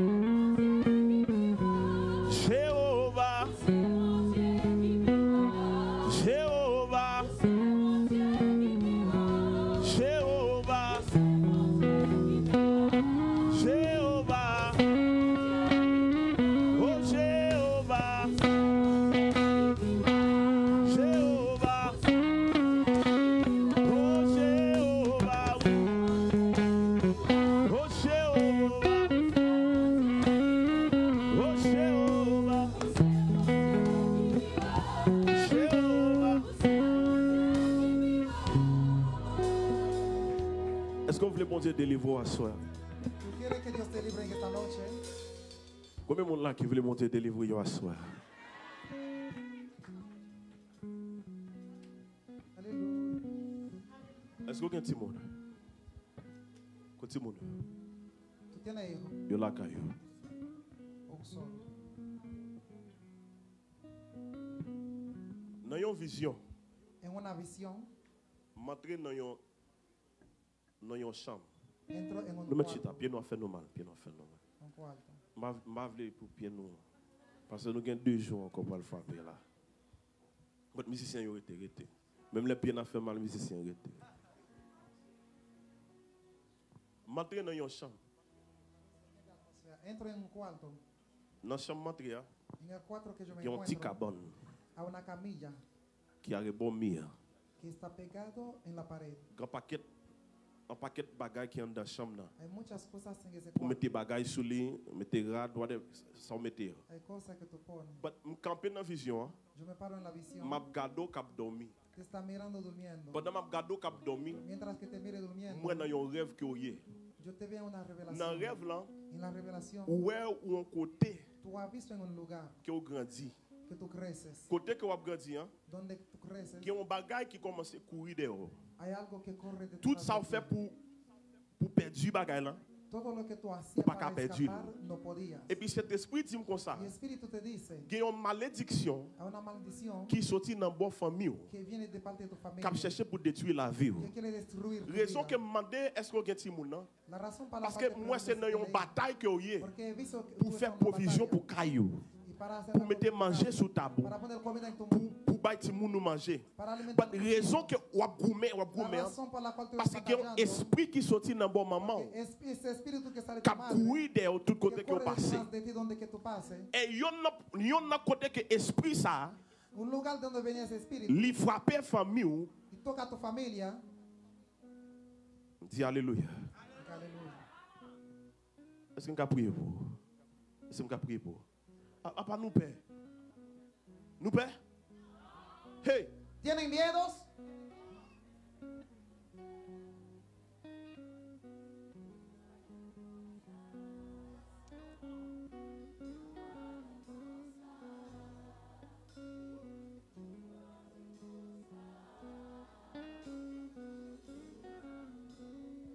Jéhovah, Jéhovah. Est-ce que vous voulez, mon Dieu, délivrer à soir? Combien de monde là qui voulait monter délivrer à soir? Est-ce que vous avez un petit monde? Un petit monde? Yo la kayo. Dans une vision, m'entrer dans une dans une chambre. Nous mettons chita, pied nous fait normal, pied nous fait normal. Ma vle pour pied nous parce que nous avons deux jours encore pour le frapper là. Votre musicien y été arrêté. Même les pieds n'a fait mal, musicien arrêté. M'entrer dans une chambre. Entro en un cuarto. Dans la chambre m'entrer, en el cuarto que yo me il y a un petit cabane a una camilla qui a rebondi. que está pegado en la pared. Grand paquet un paquet de bagages qui est dans la chambre. Hay muchas cosas en ese Pour cuarto. mettre des bagages sur lui, mettre rad, droit de sans mettre. Hay cosas que tú pones. But me camper dans la vision, Yo me paro en la visión. m'a gado cap dormi. Te está mirando durmiendo. Pendant m'a gado cap dormi, Mientras que te mire durmiendo. moi dans un rêve que oyé. Yo te veo una revelación. Dans rêve là, En la revelación. ouais ou un côté Tú has visto en un lugar que vous grandi. que tú creces. Côté que vous grandi hein, Donde tú creces. qui un bagage qui commence à courir dehors. Hay algo que corre de Tout ça fait pour pour perdre bagage là. Todo lo que tú hacías Pas para qu'à perdre. escapar, no podías. Et puis cet esprit dit comme ça, Y el Espíritu te dice, il y a une malédiction hay una maldición qui sortit dans bonne famille, que viene de parte de tu qui familia, a cherché pour détruire la vie. que quiere destruir tu Raison vida. que me demandé est-ce que vous avez un monde? La razón para la Parce que parte moi c'est dans une bataille que vous avez porque he visto que pour tú faire estás en una provision batalla. pour caillou, Y para hacer pour algo mettre en tu manger casa, sur table, para poner comida en tu pour mano, pour bailler moun nous manger. para alimentar Mais tus raison hijos. que vous avez gourmet, vous avez La gourmet, razón por la cual tú parce estás qu'il y a un batallando, esprit qui sortit dans bon moment, que es- ese espíritu que sale de qui tu a madre, couru derrière tout côté que que vous corre passez. detrás de ti donde que tú pases, Et il y a un côté que esprit ça, un lugar donde venía ese espíritu lui frapper famille, y toca a tu familia. dit alléluia. Aleluya. Est-ce qu'on a prié pour? Est-ce qu'on a prié pour? Ah, ah, pas nous père. Nous père? Hey! ¿Tienen miedos?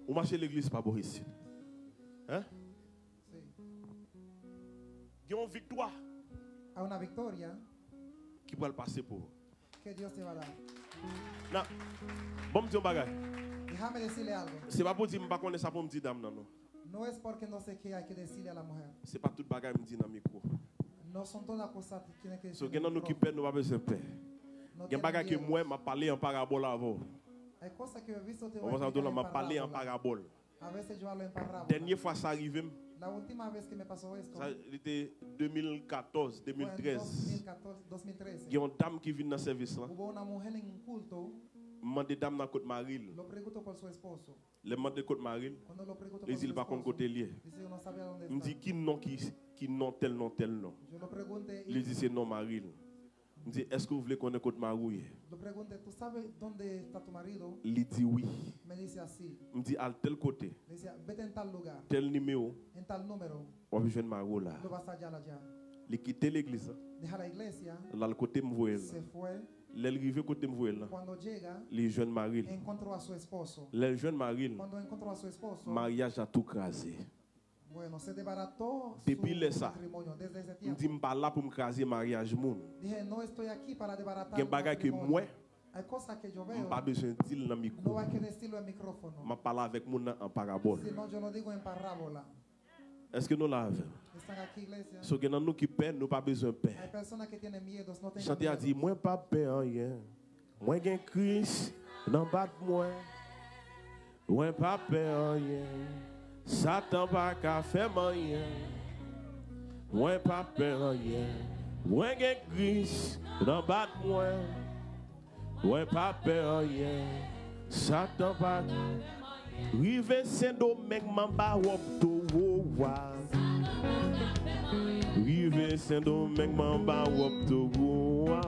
On marche l'église pas bon ici. Hein? Il y a une victoire. A una victoria qui va le passer pour vous. que Dios te va a dar. Non. Bon, me dire un bagage. Déjame decirle algo. C'est pas pour dire que je ne connais pas pour me dire dame, non, non. No es porque no sé qué hay que decirle a la mujer. C'est pas tout bagage me dit dans le micro. No son todas las cosas que tiene que decir. So, nous qui perdent, nous pas besoin de paix. Il y a un bagage que moi, m'a parlé en parabole avant. Hay cosas que he visto te On va s'en donner, m'a parlé en parabole. A veces yo hablo en parábola. Dernière fois ça arrivé. La última vez que me pasó esto. Ça était deux mille quatorze, deux mille treize. deux mille treize. Il y a une dame qui vient dans le service là. Hubo una mujer en un culto. Demande dame dans côte Maril. Lo pregunto por su esposo. Le demande côte Maril. Cuando lo pregunto por Les su il va contre côté lié. Dice no sabe dónde está. Il me dit qui nom qui qui nom tel nom tel nom. Yo lo pregunté. Il dit c'est nom Maril. Il me dit est-ce que vous voulez connaître côte Marouille? Lo pregunté, ¿tú sabes dónde está tu marido? Il dit oui. Me dice así. Il me dit à tel côté. Le decía, vete en tal lugar. Tel numéro. En tal número. On va jouer Marou là. Lo vas a hallar allá. Il quitte l'église. Deja la iglesia. Là le côté me Se fue. L'arrivée côté me là. Cuando llega. Les jeunes Maril. Encontró a su esposo. Les jeunes Maril. Cuando encontró a su esposo. Mariage a tout crasé. Bueno, se desbarató Depuis le su ça. matrimonio desde ese Il tiempo. dit m'pas là pour me craser mariage moun. Dije, no estoy aquí para desbaratar Gen un bagay que matrimonio. moi Hay cosas que yo veo. pas besoin de dire dans No micro. hay que decirlo en micrófono. M'a parler avec moun en parabole. Si no, yo lo digo en parábola. Est-ce que nous l'avons? Están aquí, iglesia. So gen nous qui peur, nous pas besoin de peur. Hay personas que tienen miedos, no tengan Chanter a miedo. dit moi pas peur rien. Moi gen Christ dans bat moi. Moi pas peur rien. Satan pas qu'à faire rien. Moi pas peur rien. Moi gen Christ dans bat moi. Moi pas peur rien. Satan pas rive Saint-Domingue mamba wop to wa. Rive Saint-Domingue mamba wop to wa.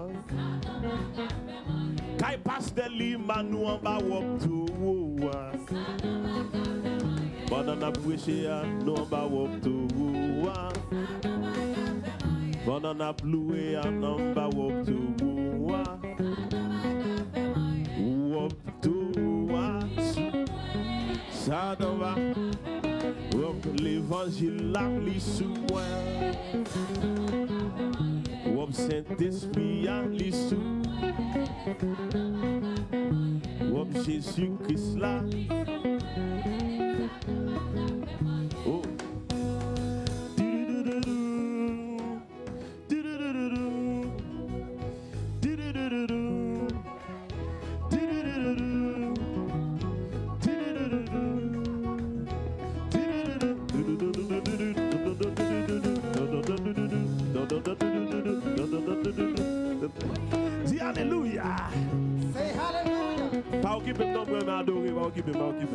Kay pasteur li manou en ba wop to wa. Pendant na prêcher nous en ba wop to wa. Pendant na louer en ba wop to wa. Wop to wa. Ça t'en va. Wop l'évangile la li sous moi. Wop Saint-Esprit a li sous. Wop Jésus-Christ là. Oh. Dis Alléluia. Say hallelujah. Pas occuper non, moi m'adorer, pas occuper, pas occuper.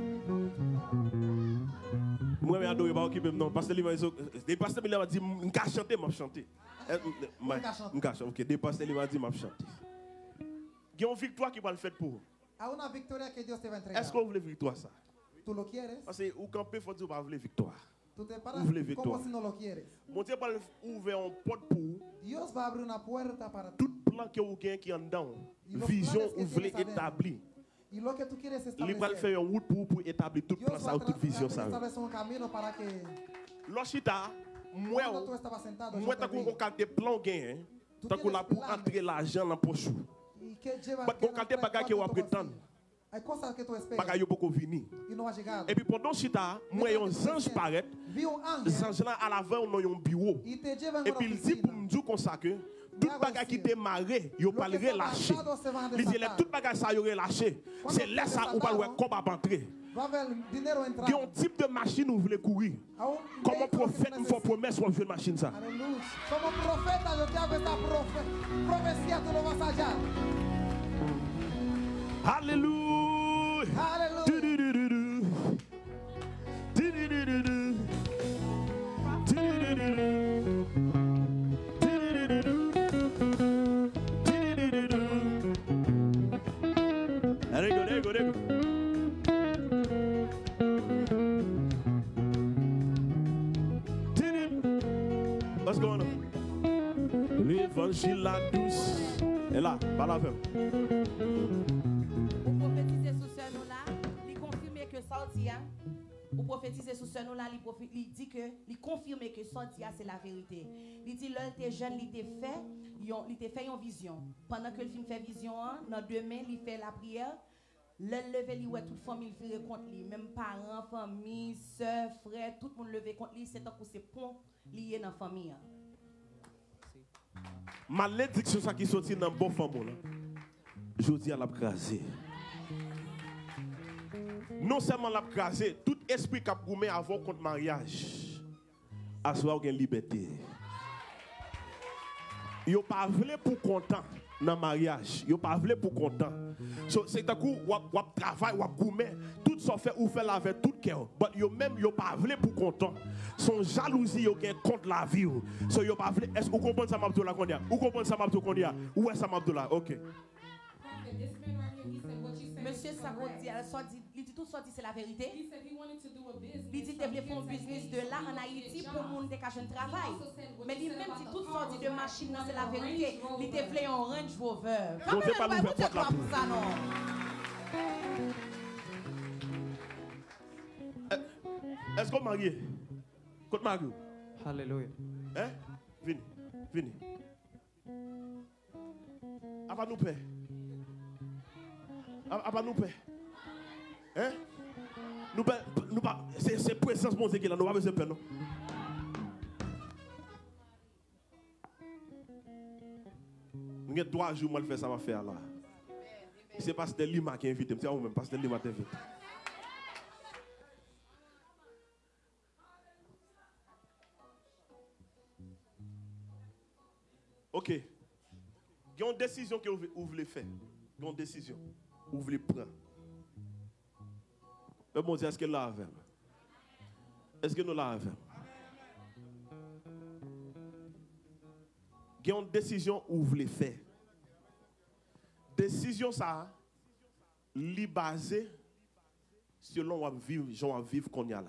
Moi m'adorer, pas occuper non, parce que les des pasteurs il m'a dit m'ka chanter, m'a chanter. M'ka chanter. OK, des pasteurs il m'a dit m'a chanter. Il y a une victoire qui va le faire pour vous. A una victoria que Dios te va a entregar. Est-ce que vous voulez victoire ça? ¿Tú lo quieres? Parce que ou camper faut dire pas voulez victoire. Tú te paras Vous voulez victoire. como si no lo quieres. Mon Dieu va ouvrir une porte pour vous. Dios va a abrir una puerta para ti. Tout plan que vous gagnez qui en dedans, Y los vision planes que vous voulez tienes adentro. établir. Y lo que tú quieres Il va establecer. faire une route pour pour établir tout plan Dios ça va a ou toute vision ça. establecer un camino para que Lorsqu'ita moi cuando tú estabas sentado, moi yo tant te vi. qu'on a des plans gagnés, Tú tant qu'on a tienes pour planes. entrer l'argent dans poche. Y que lleva But que con no qualité trae bagay que cuarto vous a tu prétendre. bolsillo. Hay cosas que tú esperas Bagay yo beaucoup venir. y no ha llegado. Et puis pendant chita, moi un ange paraît, Vi un ángel ange là à l'avant on a un bureau. y te lleva en Et una puis il dit oficina. pour me dire comme ça que tout bagay qui démarré, yo pas le relâcher. Il dit les tout bagay ça yo relâché. C'est là ça ou pas le comme à entrer. Va a haber dinero entrar. Il y a un type de machine où vous voulez courir. A un Comme un vehículo que prophète, tú il faut necesitas. promesse pour jouer machine ça. Aleluya. Como profeta, yo te hago esta profe profecía, tú lo vas a hallar. Alléluia. Aleluya. Du-du-du-du-du. Du-du-du-du-du. Du-du-du-du-du. Du-du-du-du-du. Du-du-du-du-du. There you go, there you go, there you go. What's going on? L'évangile la douce. Et là, pas la même. Pour prophétiser sous ce nom-là, il confirme que ça, prophétisé sous ce nom-là, il, prophi- il dit que, il confirme que sorti c'est la vérité. Il dit, l'heure était jeune, il était fait, il était fait une vision. Pendant que le film fait vision, hein, dans deux mains, il fait la prière. Le lever, il ouais toute famille fait contre lui, même parents, famille, soeurs, frères, tout le monde levé contre lui, c'est un coup c'est pont lié dans la famille. Malédiction ça qui sorti dans bon femme là. Je dis à la craser. Non seulement la craser, tout esprit qui a goumé avant contre mariage. À soi une liberté. Yo pas voulu pour content dans mariage, yo pas voulu pour content. So c'est un coup ou travail ou goumé, tout ça fait ou fait la avec tout cœur. But yo même yo pas voulu pour content. Son jalousie yo gen contre la vie. So yo pas voulu. Est-ce que vous comprenez ça Mabdoula Kondia? Vous comprenez ça Mabdoula Kondia? Où est ça Mabdoula? OK. Monsieur Sarkozy, il dit tout sorti c'est la vérité. Il dit qu'il voulait faire un business de là en Haïti pour le monde qui a un travail. Mais lui même dit tout sorti de machine c'est la vérité. Il te voulait un Range Rover. Bon, c'est pas l'ouvert porte la pour ça non. Est-ce qu'on marié? Côte Mario. Hallelujah. Hein? Vini. Vini. Avant nous paix. Avant nous paix. Hein? Nous paix. Nous pas. C'est présence mon Dieu qui est là. Nous pas besoin de paix, non? Nous avons trois jours, moi, le faire ça va faire là. C'est Pasteur Lima qui invite. C'est vous-même, Pasteur Lima t'invite. Ok. Il y a une décision que vous voulez faire. Il y a une décision. Vous voulez prendre. Mais bon Dieu, est-ce que nous l'avons? Est-ce que nous l'avons? Il y a une décision que vous voulez faire. Décision ça, li basée selon on vivre, gens vivre qu'on y a là.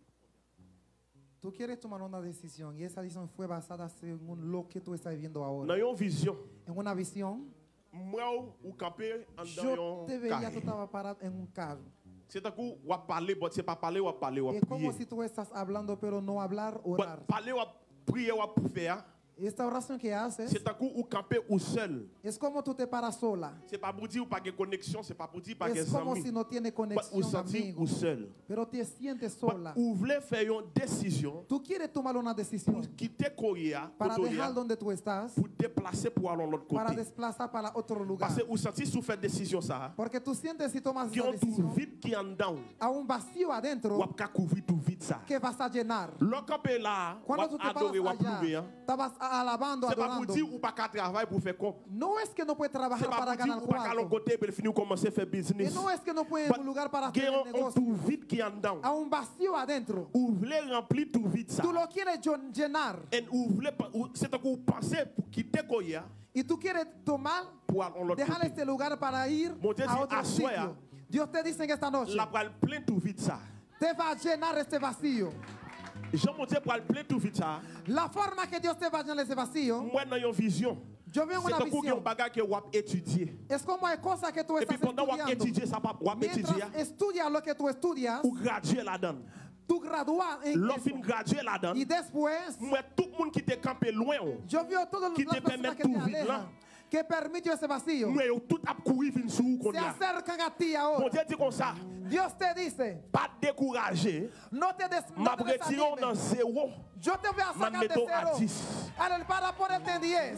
Tú quieres tomar una decisión y esa decisión fue basada en lo que tú estás viviendo ahora. Dans une vision, En una visión, moi ou camper en yo dans te un veía, tú carré. estabas parado en un carro. C'est un coup ou parler, mais c'est pas parler ou parler ou Es como prier. si tú estás hablando pero no hablar, But orar. parler ou prier ou faire, Esta oración que haces c'est un coup ou camper ou seul. es como tú te paras sola. C'est pas pour dire ou pas de connexion, c'est pas pour dire pas de Es como si amis. no tiene But ou conexión sentir amigo, ou seul. pero te sientes But sola. ou voulez faire une décision Tú quieres tomar una decisión pour quitter Korea, para Korea, dejar donde tú estás, pour déplacer pour aller à l'autre para côté. desplazar para otro lugar. Parce que vous sentez sous faire décision ça, Porque tú sientes si tomas qui esa ont tout decisión vide qui en dedans, a un vacío ou adentro à couvrir tout vide ça. que vas a llenar. Le camper là, ou Cuando tú te paras adorer ou allá, louer, hein. estabas alabando, C'est pas pour adorando. dire ou pas qu'à travailler pour faire quoi. No es que no puedes C'est trabajar pas para pour dire ganar ou pas qu'à l'autre cuarto. côté pour finir commencer à faire Y business. no es que no puedes But un lugar para il y hacer a el un negocio. tout vide qui en dedans. A un vacío adentro. Ou voulez remplir tout vide ça. Tú lo quieres llen- llenar. Et ou voulez pas- ou- c'est un coup penser pour quitter Korea Y tú quieres tomar, pour aller à l'autre dejar côté. este lugar para ir Mon Dieu a dit, otro assoya. sitio. Dios te dice en esta noche, La pral plein tout vide ça. te va a llenar este vacío. Jean mon Dieu pral plein tout vide ça. La forma que Dios te va a llenar ese vacío, Moi dans une vision. yo veo C'est una un coup qui un visión. bagage que vous étudier. Es como hay cosas que tú Et puis estás pendant que vous estudiando. étudiez ça pas vous étudier Mientras estudias lo que tú estudias, ou graduer là-dedans. tú gradúas en L'offre eso. graduer là-dedans. Y después, Moi tout le monde qui te campé loin. yo veo todas Qui las te personas permet que te tout vide là. alejan, que permiten ese vacío, Moi yo tout a courir vinn sur qu'on se y a. acercan a ti Mon ahora. Dieu dit comme ça, Dios te dice, pas décourager. no te, des, no M'a te retiré dans desanimes. zéro. Yo te voy a M'a sacar de meto à cero dix. al- para ponerte en diez.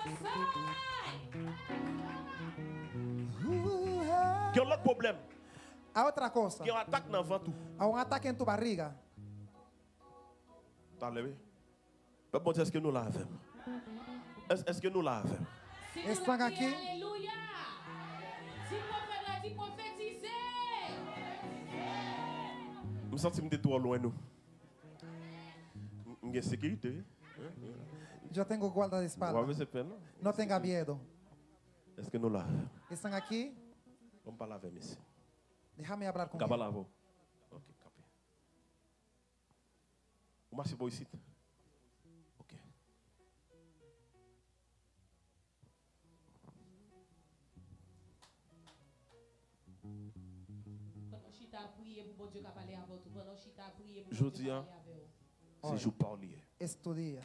Il y a un autre problème. A otra cosa, Il y a une attaque dans le ventre. a un ataque en tu barriga. T'as levé? Mais bon Dieu, est-ce que nous l'avons? Est-ce est-ce que nous l'avons? Están aquí. Alléluia. Si prophète a dit prophétiser. Je me sens que je suis trop loin. Nous. Il y a sécurité. Yo tengo guarda de On va espalda. ver ce peine. No tenga miedo. Est-ce que nous l'avons? Están aquí. On parle avec ici. Déjame hablar con Cabal él. avant. Ok, capé. Vous marchez pas ici? Ok. Quand on chita Je dis, c'est jour parler. Estudia.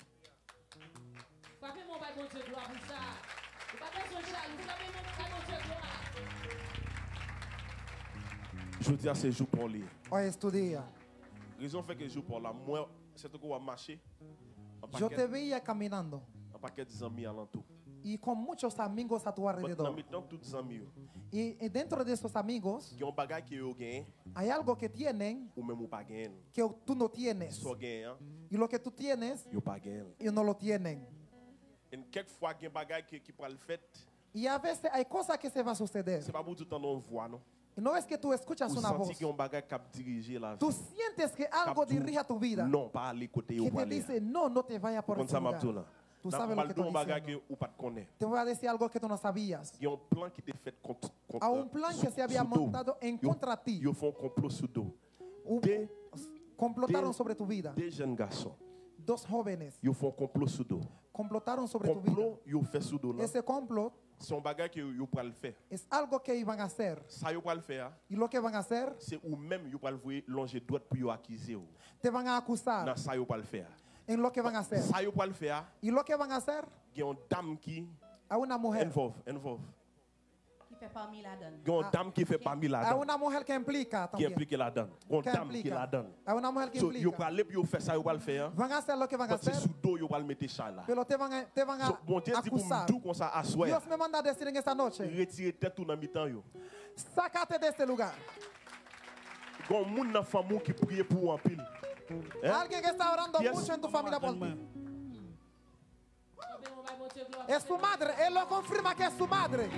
Je dis, c'est jour parler. Hoy estudia. Raison fait que jour pour la moi, c'est que va marcher. Yo te veía caminando Un paquet de amis alentour. y con muchos amigos a tu Dans alrededor. maintenant tous amis Y, y dentro de esos amigos qui ont bagage qui ont gagné hay algo que tienen ou même ou pas gagné. que tú no tienes. Soit gagné, Y lo que tú tienes, yo pas gagné. ellos no lo tienen. Et quelquefois il y a bagage qui qui prend le fait, Y a veces hay cosas que se van a suceder. c'est pas pour tout le temps on voit non. Y no es que tú escuchas Ou una voz. senti qu'il y a un bagage qui a dirigé la vie. Tú sientes que algo Cap tout, dirige a tu vida. Non, pas aller côté Que ou te pas aller. dice, no, no te vayas por Comme ese ça m'a lugar. dit là. Tú N'a sabes pas lo que un estoy bagage diciendo. que ou pas connaît. Te voy a decir algo que tú no sabías. Il y a un plan qui était fait contre contre A un plan que se había sous dos. montado en Yo- contra ti. Yo font complot sous dos. Un- Des, complotaron des- sobre tu vida. des jeunes garçons. Dos jóvenes Yo font complot sous dos. complotaron sobre tu vida. Complot yo fait sous dos là. Ese complot C'est un bagage que yo pas le faire. es algo que iban a hacer. Ça yo pas le faire, Y lo que van a hacer, c'est ou même yo pas le voir longer droite pour yo accuser ou. te van a acusar Non, ça yo pas le faire. en lo que van a hacer. Ça yo pas le faire, Y lo que van a hacer il y a une dame qui a una mujer, involve, involve. Qui fait parmi la donne. Il y a une dame qui fait parmi la a donne, una mujer que implica qui también. implique la donne. Une Que dame qui implica. la donne. A una mujer que So yo implica. pas aller pour yo faire ça yo pas le faire. Van a hacer lo que van a Parce que hacer, sous dos yo pas le mettre ça là. pero te van a, te van So, a bon Dieu dit pour me acusar. dire comme ça à soir. Dios me manda a decir en esta noche, Retirer tête tout dans mi-temps yo. sácate de este lugar. Gon moun nan famou qui prie pour en pile. Hein? Alguien que está orando Yes. mucho en tu familia por ti. Es su madre, él lo confirma que es su madre.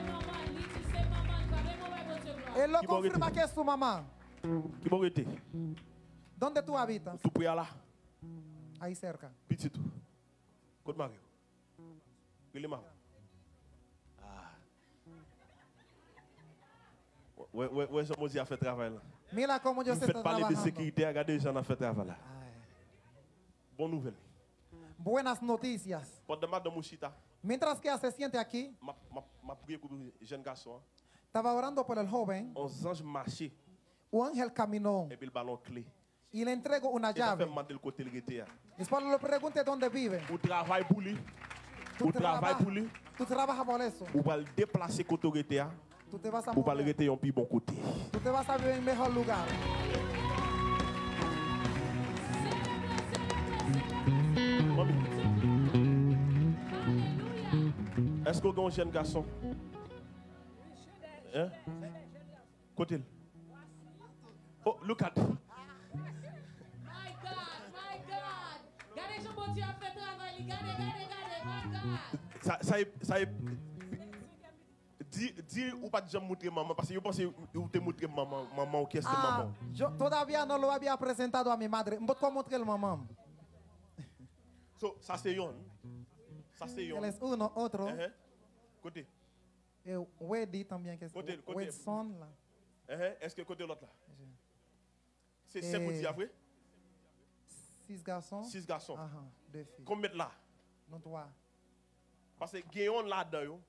Él lo Qui va confirma arrêter? que es su mamá. Qui va arrêter? ¿Dónde tú habitas? Tout prie là. Ahí cerca. Petit tout. Côte Mario. Il est marrant. Ah. Ouais, ouais, ouais, ce monsieur a fait travail là. Mira cómo yo Vous se faites estoy parler de trabajando. sécurité, regardez les gens ont fait travail là. Ay. Bonne nouvelle. Buenas noticias. Pendant madame Mouchita, Mientras que ella se siente aquí, m'a m'a m'a prié pour le jeune garçon. estaba orando por el joven. Onze anges marchaient Un ángel caminó et puis le ballon clé. y le entrego una Et ça fait llave. demander le côté le était. Después le pregunte dónde vive. Ou travail pour lui, Tú, ou travail traba- pour lui, tú trabajas por eso. ou va le déplacer côté le était, Tú te vas a ou va le mover. rester un plus bon côté. Tú te vas a vivir en mejor lugar. Mami, est-ce qu'on a un jeune garçon? Hein? Côté. Oh, look at. My God, my God. Gardez son bon Dieu a fait travail. Gardez, gardez, gardez, my God. Ça, ça, est- ça est. Dis, dis ou pas de jamais montrer maman parce que je pense que vous te montrer maman, maman ou qu'est-ce que Ah, maman. yo todavía no lo había presentado a mi madre. Mbot ko montre el mamá. So, ça c'est yon. Ça c'est yon. Él es uno, otro. Uh-huh. Côté. Eh, Weddy también que es Côté, côté. Wedson. là. Uh-huh. Est-ce que côté l'autre là? C'est Eh, cinq petits après? Six garçons. Six garçons. Aha, deux filles. Combien de là? Non, toi. Parce que gayon là-dedans, yo.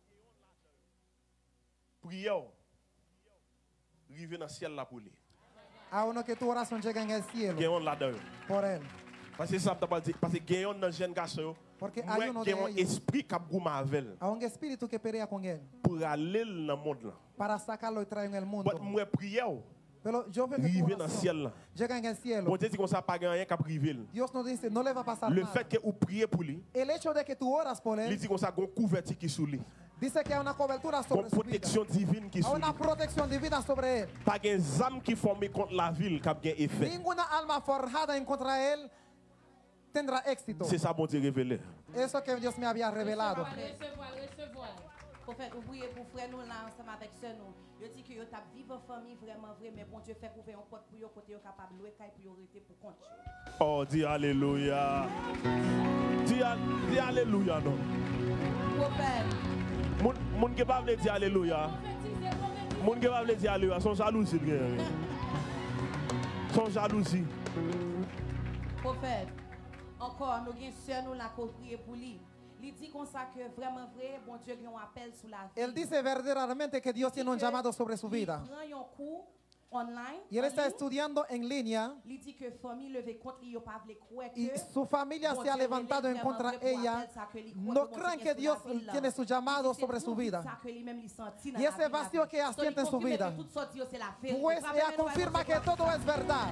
Prière. Rive dans le ciel là pour lui. A uno que tu oración llega en el cielo Gayon là-dedans. yo. por él. Parce que ça t'a pas dit. Parce que gayon dans jeune garçon, yo. Porque hay Ouais, uno de gayon ellos, esprit qui a goûté avec a un espíritu que pelea con él pour aller dans le monde là. para sacarlo y traerlo en el mundo. But moi prière. Pero yo veo que tu Rive dans le oración ciel là. llega en el cielo. Bon Dieu dit qu'on ça pas rien qu'à priver. Dios nos dice, no le va a pasar Le nada. fait que vous priez pour lui, El hecho de que tú oras por il él, dit qu'on ça gon couverture qui sous lui. dice que hay una cobertura Gon sobre su vida. protection divine qui Hay sous lui. una protección divina sobre él. Pas un âme qui formé contre la ville qui a bien effet. Ninguna alma forjada en contra de él tendrá éxito. C'est ça bon Dieu révélé. Eso que Dios me había revelado. Recevoir, recevoir. Prophète, vous priez pour frère nous là ensemble avec sœur nous. Je dis que yo t'a vivre en famille vraiment vrai, mais bon Dieu fait ouvrir un porte pour yo côté yo capable louer caille pour yo rester pour compte. Oh, dis alléluia. Dis, al- dis alléluia non. Prophète, Moun moun qui pas veut dire alléluia. Moun qui pas veut dire alléluia, son jalousie bien. Son jalousie. prophète. Encore nous gain sœur nous là qu'on prier pour lui. Il dit comme ça que vraiment vrai, bon Dieu a un appel sur la vie. Él dice verdaderamente que Dios tiene un llamado sobre su vida. Il prend un coup online. Y él en está ligne. estudiando en línea Il dit que famille levée contre lui, yo pas vle croire y que su familia bon se ha Dieu levantado en relève contra vraiment ella. pour appel ça que li croit No que bon creen Dieu que est sur Dios la ville là. tiene su llamado Il dit, sobre c'est su tout vida. ça que lui-même li senti dans Y la ese vie, la vacío vie. que ella So, li siente en su confirme vida. que tout ça, Dieu, c'est la vérité. Pues Frappez ella main, nous allons confirma que recevoir todo ça. es verdad.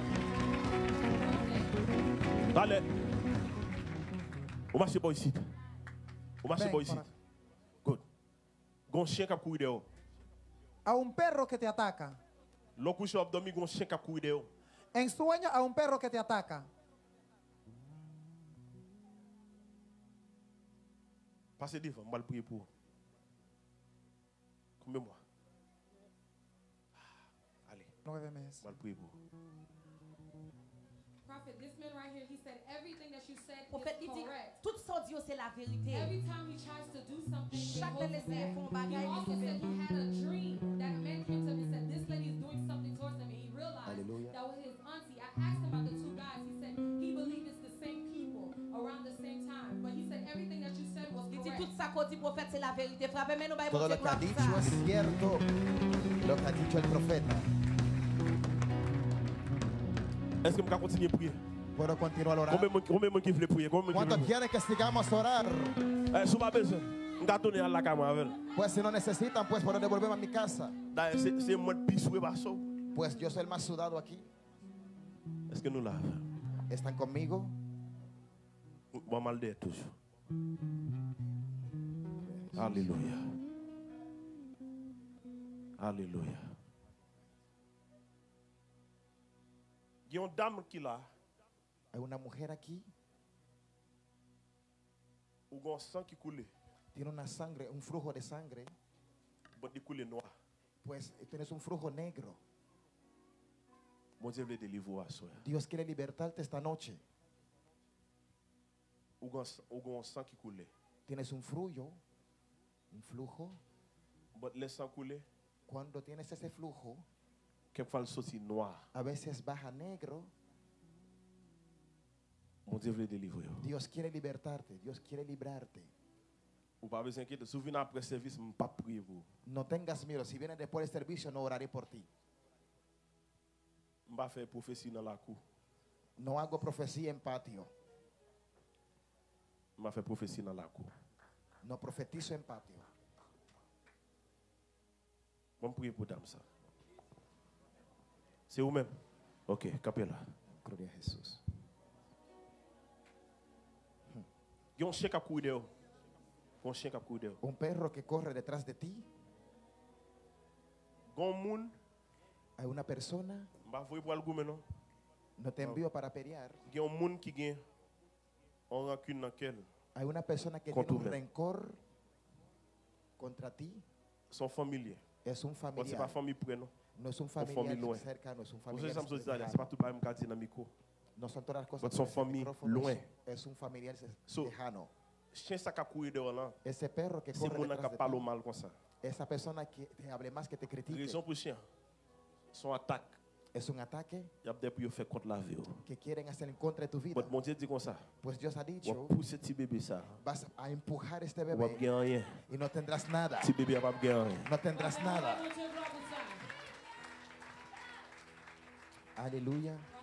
Allez. On marche pas ici. On marche Ven, pas ici. para- Good. Gon chien qui a couru dehors. A un perro que te ataca. L'on couche au abdomen, gon chien qui a couru dehors. En sueño a un perro que te ataca. Passez devant, on va le prier pour. Combien de mois? Allez, Nueve meses. on va le prier pour. Prophet, this man right here, he said everything that you said Prophète, is il dit, correct. tout ça, Dieu, c'est la vérité. Every time he tries to do something, he Chaque holds fois it qu'il back. font He bagaille, also il said fait- he had a dream that a man came to him and said, this lady is doing something towards him, and he realized Hallelujah. that was his auntie. I asked him about the two guys. He said he believed it's the same people around the same time, but he said everything that you said was Il dit, tout correct. ça qu'on dit, prophète, c'est la vérité. Frappez main, nous allons Todo lo que ha recevoir dicho ça. es cierto. Lo que ha dicho el profeta. Est-ce que je peux continuer à prier? Puedo continuar a orar. Combien de monde- combien de monde qui veut prier? Combien de monde qui ¿Cuántos veut prier? quieren que sigamos a orar? Eh, si vous avez besoin, je vais donner à la caméra avec. Pues si no necesitan, pues puedo devolverme a mi casa. D'ailleurs, c'est c'est moi de pisou pas ça. Pues yo soy el más sudado aquí. Est-ce que nous l'avons? ¿Están conmigo? Bon mal d'air toujours. Alléluia. Alléluia. Il y a une dame qui là, Hay una mujer aquí. où il y a un sang qui coule, Tiene una sangre, un flujo de sangre. mais il coule noir. Pues tienes un flujo negro. Mon Dieu veut délivrer à soi. Dios quiere libertarte esta noche. Où il y a un sang- où il y a un sang qui coule, Tienes un flujo, un flujo. mais le sang coule, Cuando tienes ese flujo, quelquefois il sortit noir. a veces baja negro. Mon Dieu veut délivrer. Dios quiere libertarte, Dios quiere librarte. Ou pas besoin d'inquiéter. Si vous venez après service, je ne vais pas prier pour vous. No tengas miedo, si vienes después del servicio no oraré por ti. Je ne vais pas faire prophétie dans la cour. No hago profecía en patio, Je vais faire prophétie dans la cour. no profetizo en patio. Je vais prier pour dame ça. C'est vous-même? Ok, capez là. Gloria a Jesús. Il y a un chien qui a couru dehors. Il y a un chien qui a couru dehors. Un perro que corre detrás de ti. Il y a un monde, Hay una persona, je ne vais pas vous pour le goût maintenant. no te envío para pelear. Il y a un monde qui a un rancune dans lequel Hay una persona que Con tiene un tu- rencor contra ti. son familier. Es un Ce n'est pas familiar. famille près, non? No es un familia familiar loin. cercano, es un Vous savez, familiar ça me dit, lejano. ce n'est pas tout le monde qui a dit dans le micro. No son todas las cosas. But son por ese famille micrófono, loin. Es un familiar ce- So, lejano. Chien ça qui a couru dehors là, Ese perro que c'est corre mon qui detrás de parle ti. mal comme ça. Esa persona que te hable más que te critique. Raison pour chien. Son attaque, Es un ataque il y a des pour faire contre la vie. que quieren hacer en contra de tu vida. Mais mon Dieu dit comme ça. Pues Dios ha On va dicho, pousser petit bébé ça. vas a empujar este On va pas bebé gagner rien. y no tendrás nada. Petit bébé va pas gagner rien. No tendrás nada. I want you to prophesy. Aleluya.